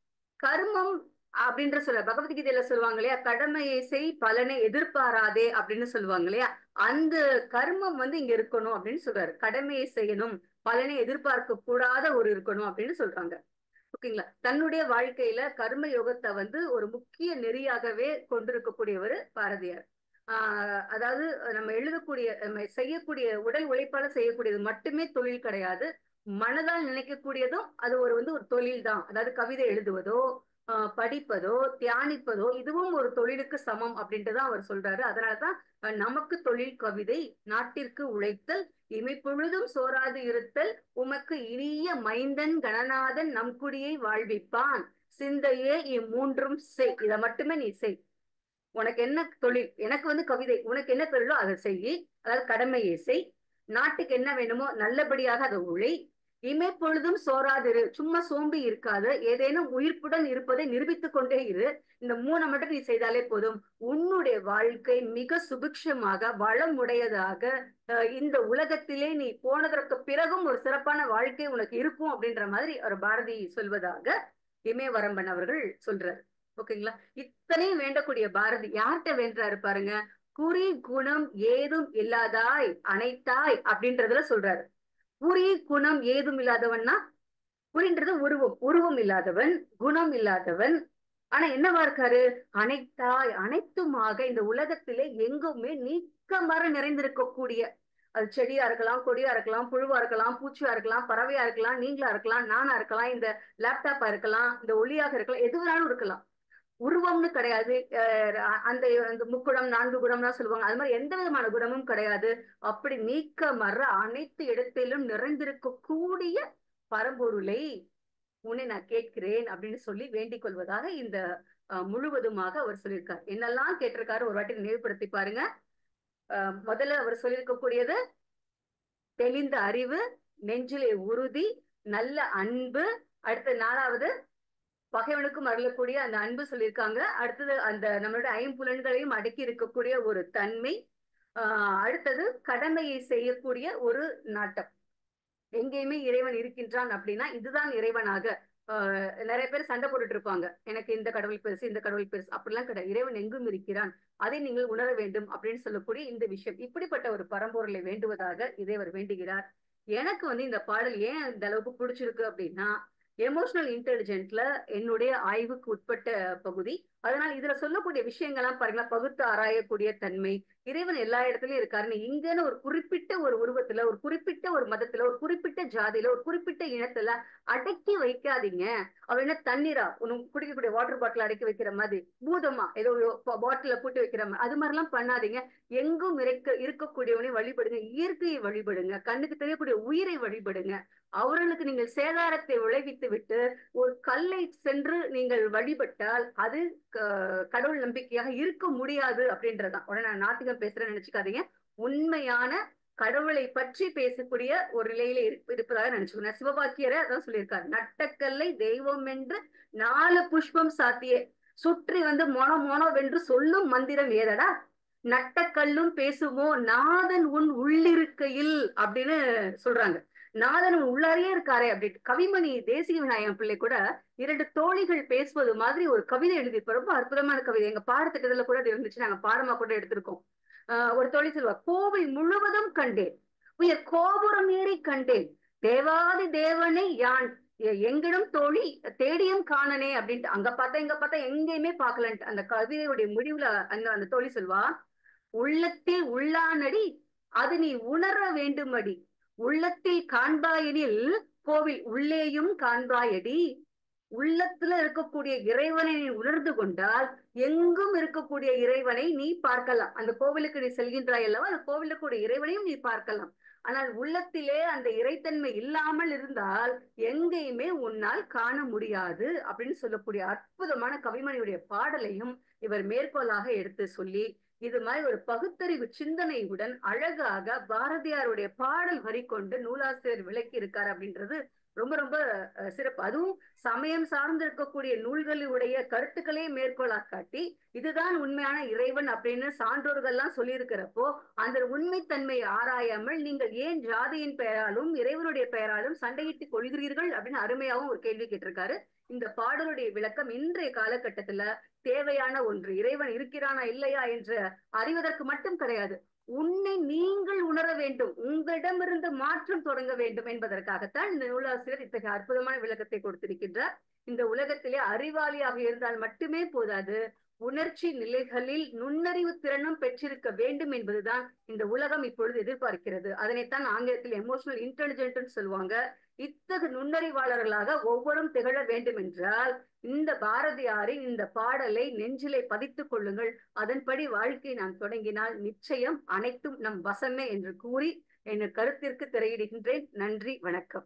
கர்மம் அப்படின்ற சொல்ற பகவத்கீதையில சொல்லுவாங்க இல்லையா, கடமையை செய் பலனை எதிர்பாராதே அப்படின்னு சொல்லுவாங்க இல்லையா, அந்த கர்மம் வந்து இங்க இருக்கணும் அப்படின்னு சொல்றாரு. கடமையை செய்யணும், பலனை எதிர்பார்க்க கூடாத ஒரு இருக்கணும் அப்படின்னு சொல்றாங்க. ஓகேங்களா. தன்னுடைய வாழ்க்கையில கர்ம யோகத்தை வந்து ஒரு முக்கிய நெறியாகவே கொண்டிருக்கக்கூடியவர் பாரதியார். ஆஹ் அதாவது நம்ம எழுதக்கூடிய நம்ம செய்யக்கூடிய உடல் உழைப்பால செய்யக்கூடியது மட்டுமே தொழில் கிடையாது. மனதால் நினைக்கக்கூடியதும் அது ஒரு வந்து ஒரு தொழில் தான். அதாவது கவிதை எழுதுவதோ ஆஹ் படிப்பதோ தியானிப்பதோ இதுவும் ஒரு தொழிலுக்கு சமம் அப்படின்ட்டுதான் அவர் சொல்றாரு. அதனாலதான் நமக்கு தொழில் கவிதை, நாட்டிற்கு உழைத்தல், இமைப்பொழுதும் சோராது இருத்தல், உமக்கு இனிய மைந்தன் கணநாதன் நம் குடியை வாழ்விப்பான், சிந்தையே இம்மூன்றும் செய். இதை மட்டுமே நீ செய். உனக்கு என்ன தொழில், எனக்கு வந்து கவிதை, உனக்கு என்ன தொழிலோ அதை செய். அதாவது கடமையை செய். நாட்டுக்கு என்ன வேணுமோ நல்லபடியாக அதை உழை. இமைப்பொழுதும் சோராதிரு, சும்மா சோம்பி இருக்காது, ஏதேனும் உயிர்ப்புடன் இருப்பதை நிரூபித்துக் கொண்டே இரு. இந்த மூணை மட்டும் நீ செய்தாலே போதும், உன்னுடைய வாழ்க்கை மிக சுபிக்ஷமாக வளமுடையதாக இந்த உலகத்திலே நீ போனதற்கு பிறகும் ஒரு சிறப்பான வாழ்க்கை உனக்கு இருக்கும் அப்படின்ற மாதிரி ஒரு பாரதி சொல்வதாக இமயவரம்பன் அவர்கள் சொல்றாரு. ஓகேங்களா. இத்தனையும் வேண்டக்கூடிய பாரதி யார்கிட்ட வேண்டாரு பாருங்க, குறி குணம் ஏதும் இல்லாதாய் அனைத்தாய் அப்படின்றதுல சொல்றாரு. குறி குணம் ஏதும் இல்லாதவன்னா, குறின்றது உருவம், உருவம் இல்லாதவன், குணம் இல்லாதவன். ஆனா என்னவா இருக்காரு, அனைத்தாய் அனைத்துமாக இந்த உலகத்திலே எங்குமே நீக்கமர நிறைந்திருக்கக்கூடிய, அது செடியா இருக்கலாம், கொடியா இருக்கலாம், புழுவா இருக்கலாம், பூச்சியா இருக்கலாம், பறவையா இருக்கலாம், நீங்களா இருக்கலாம், நானா இருக்கலாம், இந்த லேப்டாப்பா இருக்கலாம், இந்த ஒளியாக இருக்கலாம், எது வேணாலும் இருக்கலாம். உருவம்னு கிடையாது. அந்த முக்குடம் நான்கு குணம்லாம் சொல்லுவாங்க, அது மாதிரி எந்த விதமான குணமும் கிடையாது. அப்படி நீக்க மற அனைத்து இடத்திலும் நிறைந்திருக்கக்கூடிய பரம்பொருளை உன்னை நான் கேட்கிறேன் அப்படின்னு சொல்லி வேண்டிக் கொள்வதாக இந்த முழுவதுமாக அவர் சொல்லியிருக்காரு. என்னெல்லாம் கேட்டிருக்காரு ஒரு வாட்டி நினைவுபடுத்தி பாருங்க. அஹ் முதல்ல அவர் சொல்லியிருக்கக்கூடியது தெளிந்த அறிவு, நெஞ்சிலே உறுதி, நல்ல அன்பு. அடுத்த நாலாவது பகைவனுக்கும் அருளக்கூடிய அந்த அன்பு சொல்லியிருக்காங்க. அடுத்தது அந்த நம்மளோட ஐம்புலன்களையும் அடக்கி இருக்கக்கூடிய ஒரு தன்மை. ஆஹ் அடுத்தது கடமையை செய்யக்கூடிய ஒரு நாட்டம். எங்கேயுமே இறைவன் இருக்கின்றான் அப்படின்னா இதுதான் இறைவனாக. ஆஹ் நிறைய பேர் சண்டை போட்டுட்டு இருப்பாங்க, எனக்கு இந்த கடவுள் பெருசு இந்த கடவுள் பெருசு, அப்படிலாம் கிடையாது. இறைவன் எங்கும் இருக்கிறான், அதை நீங்கள் உணர வேண்டும் அப்படின்னு சொல்லக்கூடிய இந்த விஷயம். இப்படிப்பட்ட ஒரு பரம்பொருளை வேண்டுவதாக இதை அவர் வேண்டுகிறார். எனக்கு வந்து இந்த பாடல் ஏன் இந்த அளவுக்கு பிடிச்சிருக்கு அப்படின்னா, எமோஷனல் இன்டெலிஜென்ட்ல என்னுடைய ஆய்வுக்கு உட்பட்ட பகுதி. அதனால இதுல சொல்லக்கூடிய விஷயங்கள்லாம் பாருங்களா, பகுத்து ஆராயக்கூடிய தன்மை. இறைவன் எல்லா இடத்துலயும் இருக்காருன்னு இங்கன்னு ஒரு குறிப்பிட்ட ஒரு உருவத்துல, ஒரு குறிப்பிட்ட ஒரு மதத்துல, ஒரு குறிப்பிட்ட ஜாதியில, ஒரு குறிப்பிட்ட இனத்துல அடக்கி வைக்காதீங்க. அவர் என்ன தண்ணீரா உனக்கு குடிக்கக்கூடிய வாட்டர் பாட்டில் அடக்கி வைக்கிற மாதிரி, பூதமா ஏதோ பாட்டில போட்டு வைக்கிற மாதிரி, அது மாதிரி எல்லாம் பண்ணாதீங்க. எங்கும் இருக்க இருக்கக்கூடியவனை வழிபடுங்க, இயற்கையை வழிபடுங்க, கண்ணுக்கு தெரியக்கூடிய உயிரை வழிபடுங்க. அவர்களுக்கு நீங்கள் சேதாரத்தை விளைவித்து விட்டு ஒரு கல்லை சென்று நீங்கள் வழிபட்டால் அது கடவுள் நம்பிக்கையாக இருக்க முடியாது அப்படின்றதான். உடனே நான் நாத்திகம் பேசுறேன்னு நினைச்சுக்காதீங்க. உண்மையான கடவுளை பற்றி பேசக்கூடிய ஒரு நிலையில இருப்பதாக நினைச்சுக்கோங்க. சிவபாக்கியரை அதான் சொல்லியிருக்காரு, நட்டக்கல்லை தெய்வம் என்று நாலு புஷ்பம் சாத்தியே சுற்றி வந்து மொனோ மொனோ வென்று சொல்லும் மந்திரம் ஏதடா, நட்டக்கல்லும் பேசுமோ நாதன் உன் உள்ளிருக்கையில் அப்படின்னு சொல்றாங்க. நாதன் உள்ளாரியே இருக்காரே அப்படின்னு. கவிமணி தேசிக விநாயகம் பிள்ளை கூட இரண்டு தோழிகள் பேசுவது மாதிரி ஒரு கவிதை எழுதியிருப்பார். ரொம்ப அற்புதமான கவிதை. எங்க பாடத்திட்டத்துல கூட அது இருந்துச்சு, நாங்க பாடமா கூட எடுத்திருக்கோம். ஆஹ் ஒரு தோழி சொல்லுவா, கோவில் முழுவதும் கண்டேன், உயர் கோபுரம் ஏறி கண்டேன், தேவாதி தேவனை யான் எங்கிடம் தோழி தேடியும் காணனே அப்படின்ட்டு. அங்க பார்த்தா இங்க பார்த்தா எங்கேயுமே பார்க்கலன்ட்டு அந்த கவிதையுடைய முடிவுல அந்த அந்த தோழி சொல்வா, உள்ளத்தில் உள்ளானடி அது நீ உணர வேண்டுமடி, உள்ளத்தில் காண்பாயெனில் கோவில் உள்ளேயும் காண்பாயடி, உள்ளத்துல இருக்கக்கூடிய இறைவனை நீ உணர்ந்து கொண்டால் எங்கும் இருக்கக்கூடிய இறைவனை நீ பார்க்கலாம். அந்த கோவிலுக்கு நீ செல்கின்றாய் அல்லவா, அந்த கோவிலுக்கு கூடிய இறைவனையும் நீ பார்க்கலாம். ஆனால் உள்ளத்திலே அந்த இறைத்தன்மை இல்லாமல் இருந்தால் எங்கேயுமே உன்னால் காண முடியாது அப்படின்னு சொல்லக்கூடிய அற்புதமான கவிமணியுடைய பாடலையும் இவர் மேற்கோளாக எடுத்து சொல்லி, இது மாதிரி ஒரு பகுத்தறிவு சிந்தனையுடன் அழகாக பாரதியாருடைய பாடல் வரி கொண்டு நூலாசிரியர் விளக்கி இருக்காரு அப்படின்றது ரொம்ப ரொம்ப சிறப்பு. அதுவும் சமயம் சார்ந்து இருக்கக்கூடிய நூல்களுடைய கருத்துக்களே மேற்கோளா காட்டி இதுதான் உண்மையான இறைவன் அப்படின்னு சான்றோர்கள்லாம் சொல்லி இருக்கிறப்போ அந்த உண்மைத்தன்மையை ஆராயாமல் நீங்கள் ஏன் ஜாதியின் பெயராலும் இறைவனுடைய பெயராலும் சண்டையிட்டுக் கொள்கிறீர்கள் அப்படின்னு அருமையாவும் ஒரு கேள்வி கேட்டிருக்காரு. இந்த பாடலுடைய விளக்கம் இன்றைய காலகட்டத்துல தேவையான ஒன்று. இறைவன் இருக்கிறானா இல்லையா என்று அறிவதற்கு மட்டும் கிடையாது, உன்னை நீங்கள் உணர வேண்டும், உங்களிடமிருந்து மாற்றம் தொடங்க வேண்டும் என்பதற்காகத்தான் இந்த நூலாசிரியர் இத்தகைய அற்புதமான விளக்கத்தை கொடுத்திருக்கின்றார். இந்த உலகத்திலே அறிவாளியாக இருந்தால் மட்டுமே போதாது, உணர்ச்சி நிலைகளில் நுண்ணறிவு திறனும் பெற்றிருக்க வேண்டும் என்பதுதான் இந்த உலகம் இப்பொழுது எதிர்பார்க்கிறது. அதனைத்தான் ஆங்கிலத்தில் எமோஷனல் இன்டெலிஜென்ட் சொல்லுவாங்க. இத்தகு நுண்ணறிவாளர்களாக ஒவ்வொரும் திகழ வேண்டும் என்றால் இந்த பாரதியாரின் இந்த பாடலை நெஞ்சிலே பதித்துக் கொள்ளுங்கள், அதன்படி வாழ்க்கையை நாம் தொடங்கினால் நிச்சயம் அனைத்தும் நம் வசமே என்று கூறி என் கருத்திற்கு திரையிடுகின்றேன். நன்றி, வணக்கம்.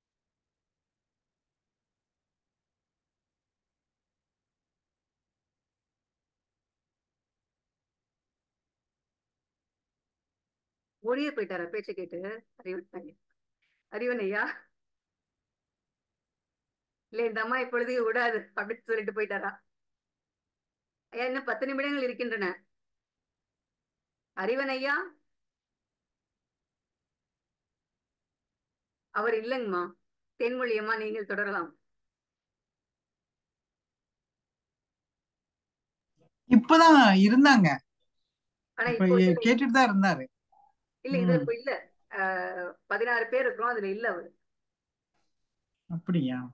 ஒளிய போயிட்டாரா பேச்ச கேட்டு? அறிவன் அறிவன் ஐயா இல்ல இந்த அம்மா இப்பொழுது விடாது அப்படின்னு சொல்லிட்டு போயிட்டாரா? ஐயா இன்னும் பத்து நிமிடங்கள் இருக்கின்றன. அறிவன் ஐயா அவர் இல்லைங்கம்மா. தென்மொழியம்மா நீங்கள் தொடரலாம். இப்பதான் இருந்தாங்க, ஆனா இப்போ கேட்டுட்டு தான் இருந்தாரு. இல்ல இது இப்ப இல்ல, பதினாறு பேர் இருக்கிறோம், அதுல இல்ல அவரு. அப்படியா?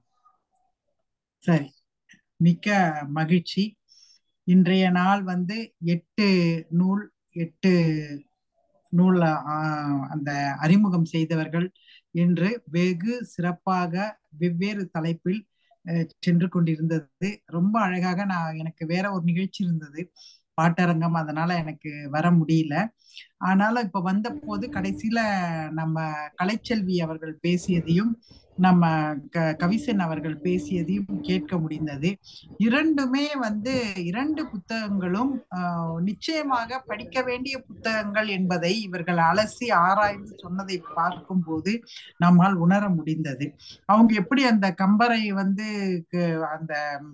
சரி, மிக்க மகிழ்ச்சி. இன்றைய நாள் வந்து எட்டு நூல் எட்டு நூல் அந்த அறிமுகம் செய்தவர்கள் என்று வெகு சிறப்பாக வெவ்வேறு தலைப்பில் சென்று கொண்டிருந்தது. ரொம்ப அழகாக. நான் எனக்கு வேற ஒரு நிகழ்ச்சி இருந்தது, பாட்டரங்கம், அதனால எனக்கு வர முடியல. ஆனாலும் இப்ப வந்த போது கடைசியில நம்ம கலைச்செல்வி அவர்கள் பேசியதையும் நம்ம க கவிசன் அவர்கள் பேசியதையும் கேட்க முடிந்தது. இரண்டுமே வந்து இரண்டு புத்தகங்களும் ஆஹ் நிச்சயமாக படிக்க வேண்டிய புத்தகங்கள் என்பதை இவர்கள் அலசி ஆராய்ந்து சொன்னதை பார்க்கும் போது நம்மால் உணர முடிந்தது. அவங்க எப்படி அந்த கம்பரை வந்து அந்த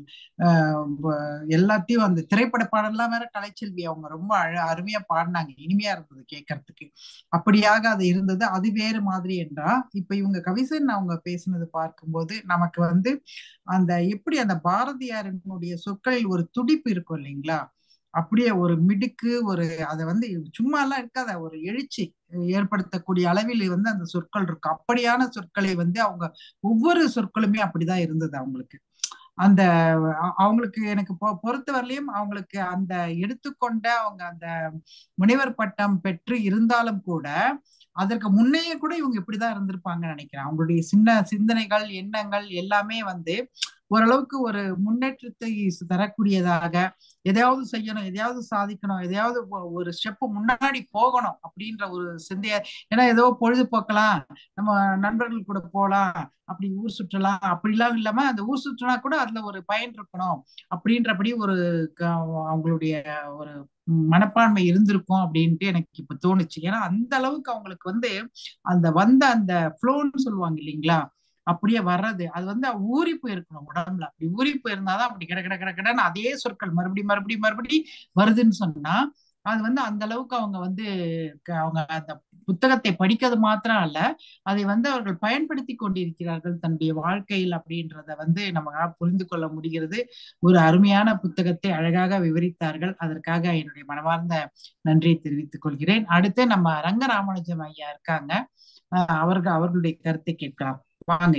ஆஹ் எல்லாத்தையும் அந்த திரைப்பட பாடல்லாம் வேற கலைச்செல்வி அவங்க ரொம்ப அழ அருமையா பாடினாங்க, இனிமையா இருந்தது கேட்கறதுக்கு. அப்படியாக அது இருந்தது. அது வேறு மாதிரி என்றா இப்ப இவங்க கவிசன் அவங்க பேசினது பார்க்கும்போது நமக்கு வந்து அந்த எப்படி அந்த பாரதியாரினுடைய சொற்களில் ஒரு துடிப்பு இருக்கும் இல்லைங்களா, அப்படியே ஒரு மிடுக்கு, ஒரு அதை வந்து சும்மா எல்லாம் இருக்காத ஒரு எழுச்சி ஏற்படுத்தக்கூடிய அளவில் வந்து அந்த சொற்கள் இருக்கும். அப்படியான சொற்களை வந்து அவங்க ஒவ்வொரு சொற்களுமே அப்படிதான் இருந்தது அவங்களுக்கு. அந்த அவங்களுக்கு எனக்கு பொறுத்த வரலையும் அவங்களுக்கு அந்த எடுத்துக்கொண்ட அவங்க அந்த முனைவர் பட்டம் பெற்று இருந்தாலும் கூட அதற்கு முன்னையே கூட இவங்க இப்படிதான் இருந்திருப்பாங்கன்னு நினைக்கிறேன். அவங்களுடைய சின்ன சிந்தனைகள் எண்ணங்கள் எல்லாமே வந்து ஓரளவுக்கு ஒரு முன்னேற்றத்தை தரக்கூடியதாக, எதையாவது செய்யணும், எதையாவது சாதிக்கணும், எதையாவது ஒரு ஸ்டெப் முன்னாடி போகணும் அப்படின்ற ஒரு சிந்தைய. ஏன்னா ஏதோ பொழுதுபோக்கலாம், நம்ம நண்பர்கள் கூட போகலாம், அப்படி ஊர் சுற்றலாம், அப்படிலாம் இல்லாம அந்த ஊர் சுற்றினா கூட அதுல ஒரு பயன் இருக்கணும் அப்படின்றபடி ஒரு அவங்களுடைய ஒரு மனப்பான்மை இருந்திருக்கும் அப்படின்ட்டு எனக்கு இப்ப தோணுச்சு. ஏன்னா அந்த அளவுக்கு அவங்களுக்கு வந்து அந்த வந்த அந்த ஃப்ளோன்னு சொல்லுவாங்க இல்லைங்களா, அப்படியே வர்றது அது வந்து ஊறி போயிருக்கணும் உடம்புல. அப்படி ஊறி போயிருந்தாதான் அப்படி கிட கிட கிட கிடன்னு அதே சொற்கள் மறுபடி மறுபடி மறுபடி வருதுன்னு சொன்னா அது வந்து அந்த அளவுக்கு அவங்க வந்து அவங்க அந்த புத்தகத்தை படிக்கிறது மாத்திரம் அல்ல, அதை வந்து அவர்கள் பயன்படுத்தி கொண்டிருக்கிறார்கள் தன்னுடைய வாழ்க்கையில் அப்படின்றத வந்து நம்ம புரிந்து கொள்ள முடிகிறது. ஒரு அருமையான புத்தகத்தை அழகாக விவரித்தார்கள். அதற்காக என்னுடைய மனமார்ந்த நன்றியை தெரிவித்துக் கொள்கிறேன். அடுத்து நம்ம ரங்கராமானுஜம் ஐயா இருக்காங்க, அவர்கள் அவர்களுடைய கருத்தை கேட்கலாம். வாங்க.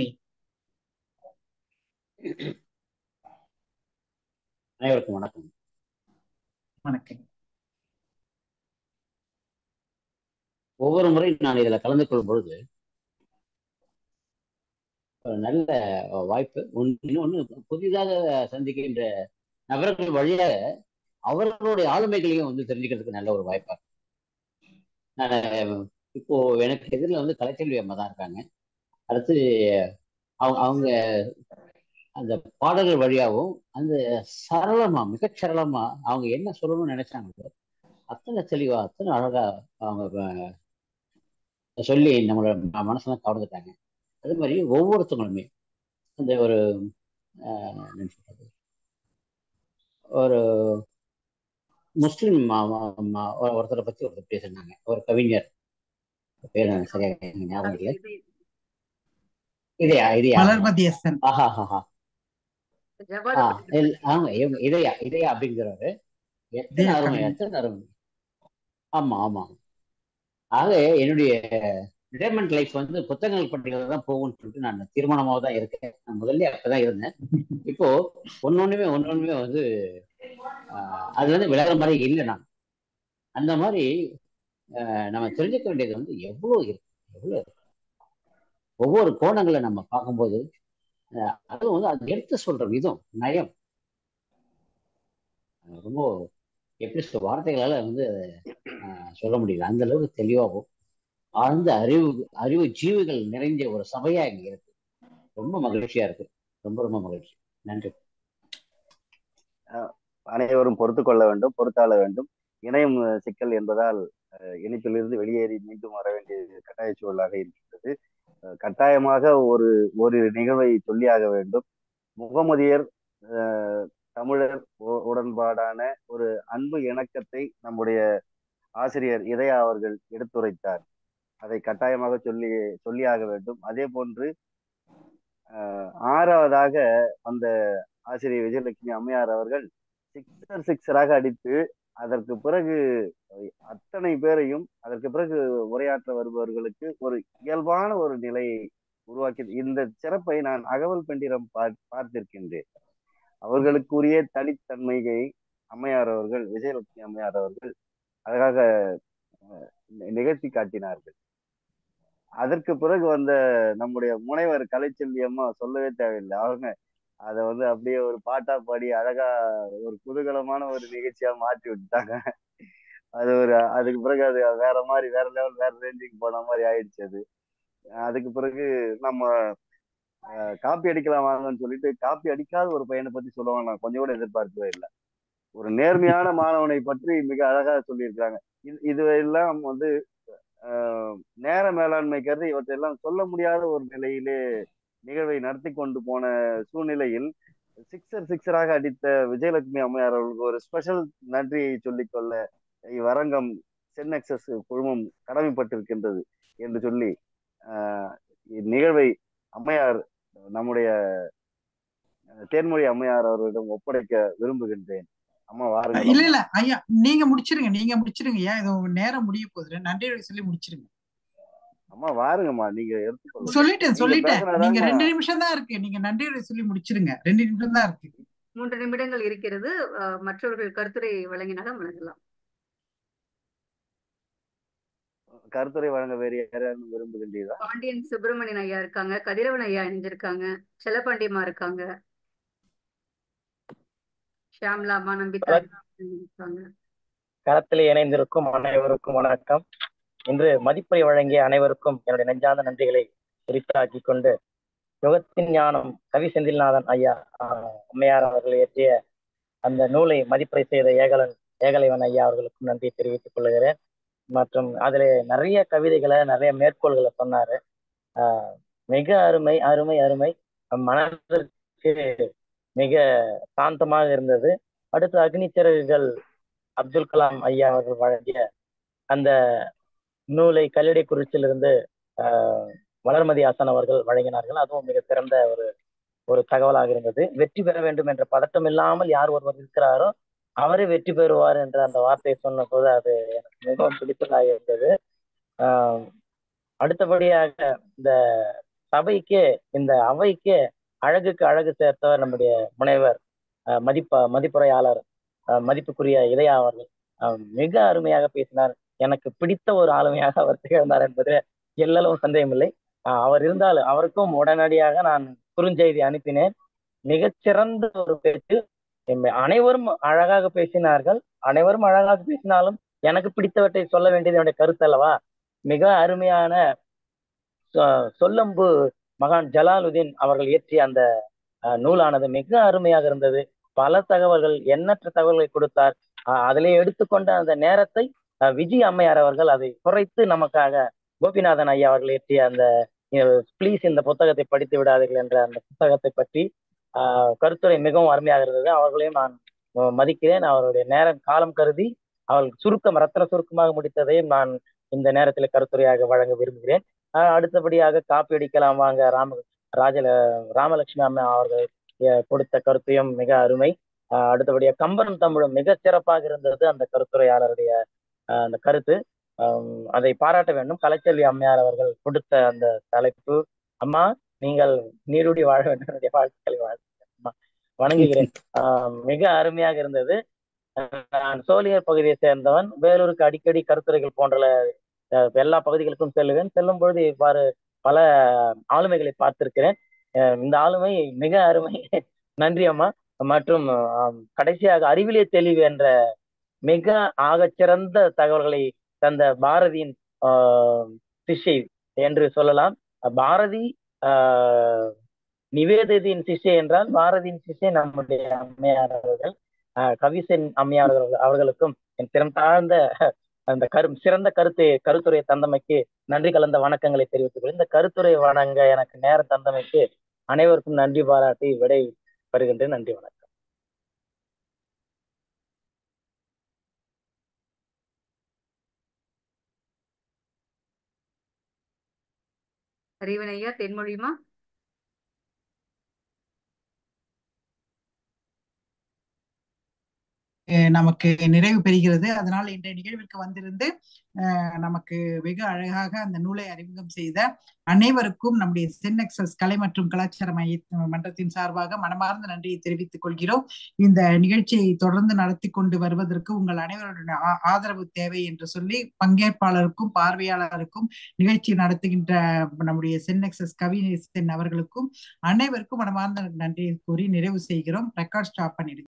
அனைவருக்கும் வணக்கம். வணக்கம். ஒவ்வொரு முறை நான் இதுல கலந்து கொள்ளும் பொழுது ஒரு நல்ல வாய்ப்பு. இன்னொன்னு, புதிதாக சந்திக்கின்ற நபர்கள் வழியாக அவர்களுடைய ஆளுமைகளையும் வந்து தெரிஞ்சுக்கிறதுக்கு நல்ல ஒரு வாய்ப்பா. நான் இப்போ எனக்கு எதிரில் வந்து கலைச்செல்வி அம்மா தான் இருக்காங்க. அடுத்து அவங்க அவங்க அந்த பாடல்கள் வழியாகவும் அந்த சரளமா, மிகச் சரளமா அவங்க என்ன சொல்லணும்னு நினைச்சாங்க அத்தனை தெளிவா, அத்தனை அழகா அவங்க சொல்லி நம்மளோட மனசெல்லாம் கவர்ந்துட்டாங்க. அதே மாதிரி ஒவ்வொருத்தவங்களுமே அந்த ஒரு ஒரு முஸ்லிம் ஒருத்தரை பத்தி ஒருத்தர் பேசினாங்க, ஒரு கவிஞர் பேர் சரியா ஞாபகம் இல்லை. இதயா இதயா ஆஹா ஆஹா ஆமா இதயா இதயா அப்படிங்கிறவரு எத்தனை அருமை, எத்தனை அருமை. ஆமா ஆமா. ஆக என்னுடைய ரிட்டையர்மெண்ட் லைஃப் வந்து புத்தகங்கள் பட்டியலில் தான் போகும்னு சொல்லிட்டு நான் தீர்மானமாக தான் இருக்கேன். நான் முதல்ல அப்பதான் இருந்தேன். இப்போ ஒன்னொன்னுமே ஒன்னொன்னுமே வந்து ஆஹ் அது வந்து விளையாடுற மாதிரி இல்லை. நான் அந்த மாதிரி ஆஹ் நம்ம தெரிஞ்சுக்க வேண்டியது வந்து எவ்வளவு இருக்கு, எவ்வளவு இருக்கு. ஒவ்வொரு கோணங்களை நம்ம பார்க்கும்போது அதுவும் வந்து அது எடுத்து சொல்ற விதம், நயம் ரொம்ப எப்படி சொல்ற வார்த்தைகளால வந்து ஆஹ் சொல்ல முடியல. அந்த அளவுக்கு தெளிவாகும் ஆழ்ந்த அறிவு அறிவு ஜீவிகள் நிறைஞ்ச ஒரு சபையா இங்க இருக்கு. ரொம்ப மகிழ்ச்சியா இருக்கு. ரொம்ப ரொம்ப மகிழ்ச்சி. நன்றி. அனைவரும் பொறுத்து கொள்ள வேண்டும், பொறுத்தாள வேண்டும். இணையம் சிக்கல் என்பதால் இணைப்பிலிருந்து வெளியேறி மீண்டும் வர வேண்டிய கட்டாய சூழலாக இருக்கின்றது. கட்டாயமாக ஒரு ஒரு நிகழ்வை சொல்லியாக வேண்டும். முகமதியர் தமிழர் உடன்பாடான ஒரு அன்பு இணக்கத்தை நம்முடைய ஆசிரியர் இதயா அவர்கள் எடுத்துரைத்தார். அதை கட்டாயமாக சொல்லி சொல்லியாக வேண்டும். அதே போன்று அஹ் ஆறாவதாக அந்த ஆசிரியர் விஜயலட்சுமி அம்மையார் அவர்கள் சிக்ஸர் சிக்ஸராக அடித்து அதற்கு பிறகு அத்தனை பேரையும் அதற்கு பிறகு உரையாற்ற வருபவர்களுக்கு ஒரு இயல்பான ஒரு நிலையை உருவாக்கி, இந்த சிறப்பை நான் அகவல் பெண்டிரம் பார்த்திருக்கின்றேன். அவர்களுக்குரிய தனித்தன்மையை அம்மையார் அவர்கள், விஜயலட்சுமி அம்மையார் அவர்கள் அழகாக நிகழ்த்தி காட்டினார்கள். அதற்கு பிறகு வந்த நம்முடைய முனைவர் கலைச்செல்வி அம்மா சொல்லவே தேவையில்லை. அவங்க அதை வந்து அப்படியே ஒரு பாட்டா பாடி அழகா ஒரு குதூகலமான ஒரு நிகழ்ச்சியா மாற்றி விட்டாங்க. அது ஒரு அதுக்கு பிறகு அது வேற மாதிரி, வேற லெவல், வேற ரேஞ்சுக்கு போன மாதிரி ஆயிடுச்சு. அது அதுக்கு பிறகு நம்ம காப்பி அடிக்கலாம் வாங்கன்னு சொல்லிட்டு காப்பி அடிக்காத ஒரு பையனை பத்தி சொல்லுவாங்க. நான் கொஞ்சம் கூட எதிர்பார்க்கவே இல்லை. ஒரு நேர்மையான மாணவனை பற்றி மிக அழகா சொல்லியிருக்கிறாங்க. இது இது எல்லாம் வந்து ஆஹ் நேர மேலாண்மை கருதி இவற்றையெல்லாம் சொல்ல முடியாத ஒரு நிலையிலே நிகழ்வை நடத்தி கொண்டு போன சூழ்நிலையில் சிக்ஸர் சிக்ஸராக அடித்த விஜயலட்சுமி அம்மையார் அவர்களுக்கு ஒரு ஸ்பெஷல் நன்றியை சொல்லிக்கொள்ள இவ்வரங்கம் சென்எக்சஸ் குழுமம் கடமைப்பட்டிருக்கின்றது என்று சொல்லி ஆஹ் இந்நிகழ்வை அம்மையார் நம்முடைய தேன்மொழி அம்மையார் அவர்களிடம் ஒப்படைக்க விரும்புகின்றேன். அம்மா வாருங்க. இல்ல இல்ல ஐயா, நீங்க முடிச்சிருங்க, நீங்க முடிச்சிருங்க. ஏன் இது நேரம் முடிய போகுது, நன்றி சொல்லி முடிச்சிருங்க. அம்மா வாருங்கம்மா, நீங்க எடுத்துக்கொள்ளுங்க. சொல்லிட்டேன் சொல்லிட்டேன் நீங்க ரெண்டு நிமிஷம் தான் இருக்கு, நீங்க நன்றி சொல்லி முடிச்சிருங்க. ரெண்டு நிமிஷம் தான் இருக்கு. மூன்று நிமிடங்கள் இருக்கிறது. மற்றவர்கள் கருத்துரை வழங்கினாலும் வழங்கலாம். கருத்துரை வழங்க வேறு யாரும் விரும்புகின்றீர்களா? பாண்டியன் சுப்பிரமணியன் ஐயா இருக்காங்க, கதிரவன் ஐயா இணைஞ்சிருக்காங்க, செல்லப்பாண்டியம்மா இருக்காங்க, ஷியாம்லாமா, நம்பிதா இருக்காங்க. களத்தில் இணைந்திருக்கும் அனைவருக்கும் வணக்கம். இன்று மதிப்பை வழங்கிய அனைவருக்கும் என்னுடைய நெஞ்சார்ந்த நன்றிகளை குறித்தாக்கி கொண்டு, யுகத்தின் ஞானம் கவி செந்தில்நாதன் ஐயா அம்மையார் அவர்கள் இயற்றிய அந்த நூலை மதிப்பை செய்த ஏகலன் ஏகலைவன் ஐயா அவர்களுக்கும் நன்றி தெரிவித்துக் கொள்கிறேன். மற்றும் அதுல நிறைய கவிதைகளை, நிறைய மேற்கோள்களை சொன்னாரு. ஆஹ் மிக அருமை அருமை அருமை. மனதிற்கு மிக சாந்தமாக இருந்தது. அடுத்து அக்னி சிறகுகள் அப்துல் கலாம் ஐயா அவர்கள் வழங்கிய அந்த நூலை கல்லிடைக்குறிச்சியிலிருந்து ஆஹ் வளர்மதி ஆசான் அவர்கள் வழங்கினார்கள். அதுவும் மிக சிறந்த ஒரு ஒரு தகவலாக இருந்தது. வெற்றி பெற வேண்டும் என்ற பதட்டம் இல்லாமல் யார் ஒருவர் இருக்கிறாரோ அவரே வெற்றி பெறுவார் என்ற அந்த வார்த்தையை சொன்ன போது அது எனக்கு மிகவும் பிடித்ததாக இருந்தது. ஆஹ் அடுத்தபடியாக இந்த சபைக்கே இந்த அவைக்கே அழகுக்கு அழகு சேர்த்தவர் நம்முடைய முனைவர் மதிப்ப மதிப்புரையாளர் மதிப்புக்குரிய இதயா அவர்கள் மிக அருமையாக பேசினார். எனக்கு பிடித்த ஒரு ஆளுமையாக அவர் திகழ்ந்தார் என்பது எல்லளவும் சந்தேகமில்லை. அவர் இருந்தால் அவருக்கும் உடனடியாக நான் குறுஞ்செய்தி அனுப்பினேன். மிகச்சிறந்த ஒரு பேச்சு. அனைவரும் அழகாக பேசினார்கள். அனைவரும் அழகாக பேசினாலும் எனக்கு பிடித்தவற்றை சொல்ல வேண்டியது என்னுடைய கருத்து அல்லவா. மிக அருமையான சொல்லம்பு மகான் ஜலாலுதீன் அவர்கள் இயற்றிய அந்த நூலானது மிக அருமையாக இருந்தது. பல தகவல்கள், எண்ணற்ற தகவல்களை கொடுத்தார். அதிலே எடுத்துக்கொண்ட அந்த நேரத்தை விஜய் அம்மையார் அவர்கள் அதை குறைத்து நமக்காக கோபிநாதன் ஐயா அவர்கள் இயற்றிய அந்த பிளீஸ் இந்த புத்தகத்தை படித்து விடாதீர்கள் என்ற அந்த புத்தகத்தை பற்றி ஆஹ் கருத்துரை மிகவும் அருமையாக இருந்தது. அவர்களையும் நான் மதிக்கிறேன். அவருடைய நேரம் காலம் கருதி அவர்கள் சுருக்கம் ரத்ன சுருக்கமாக முடித்ததையும் நான் இந்த நேரத்தில் கருத்துரையாக வழங்க விரும்புகிறேன். ஆஹ் அடுத்தபடியாக காப்பி அடிக்கலாம் வாங்க ராம ராஜல ராமலட்சுமி அம்மா அவர்கள் கொடுத்த கருத்தையும் மிக அருமை. ஆஹ் அடுத்தபடியாக கம்பனும் தமிழும் மிக சிறப்பாக இருந்தது அந்த கருத்துரையாளருடைய அந்த கருத்து. ஆஹ் அதை பாராட்ட வேண்டும். கலைச்செல்வி அம்மையார் அவர்கள் கொடுத்த அந்த தலைப்பு, அம்மா நீங்கள் நீடூடி வாழ வேண்டும் என்னுடைய வாழ்த்துக்களை வாழ்த்துக்கிறேன், வணங்குகிறேன். ஆஹ் மிக அருமையாக இருந்தது. நான் சோழியர் பகுதியை சேர்ந்தவன். வேலூருக்கு அடிக்கடி கருத்துரைகள் போன்ற எல்லா பகுதிகளுக்கும் செல்லுவேன். செல்லும் பொழுது இவ்வாறு பல ஆளுமைகளை பார்த்திருக்கிறேன். இந்த ஆளுமை மிக அருமை. நன்றி அம்மா. மற்றும் கடைசியாக அறிவிலே தெளிவு என்ற மிக ஆகச்சிறந்த தகவல்களை தந்த பாரதியின் ஆஹ் சிஷ்யை என்று சொல்லலாம். பாரதி ஆஹ் நிவேதியின் சிஷ்யை என்றால் பாரதியின் சிஷ்யை நம்முடைய அம்மையார் அவர்கள். ஆஹ் கவிசன் அம்மையார் அவர்களுக்கும் என் திறம் தாழ்ந்த அந்த கரு சிறந்த கருத்தை கருத்துரை தந்தமைக்கு நன்றி கலந்த வணக்கங்களை தெரிவித்துக் கொள்கிறேன். இந்த கருத்துரை வணங்க எனக்கு நேரம் தந்தமைக்கு அனைவருக்கும் நன்றி பாராட்டி விடை பெறுகின்றேன். நன்றி, வணக்கம். அறிவன் ஐயா, தென்மொழிமா. நமக்கு நிறைவு பெறுகிறது. அதனால் இன்றைய நிகழ்விற்கு வந்திருந்து நமக்கு வெகு அழகாக அந்த நூலை அறிமுகம் செய்த அனைவருக்கும் நம்முடைய சென்எக்ஸஸ் கலை மற்றும் கலாச்சார மைய மன்றத்தின் சார்பாக மனமார்ந்த நன்றியை தெரிவித்துக் கொள்கிறோம். இந்த நிகழ்ச்சியை தொடர்ந்து நடத்தி கொண்டு வருவதற்கு உங்கள் அனைவருடைய ஆதரவு தேவை என்று சொல்லி பங்கேற்பாளருக்கும் பார்வையாளருக்கும் நிகழ்ச்சி நடத்துகின்ற நம்முடைய சென்எக்ஸஸ் கவிஞர் அவர்களுக்கும் அனைவருக்கும் மனமார்ந்த நன்றியை கூறி நிறைவு செய்கிறோம். ரெக்கார்ட் ஸ்டாப் பண்ணிடுங்க.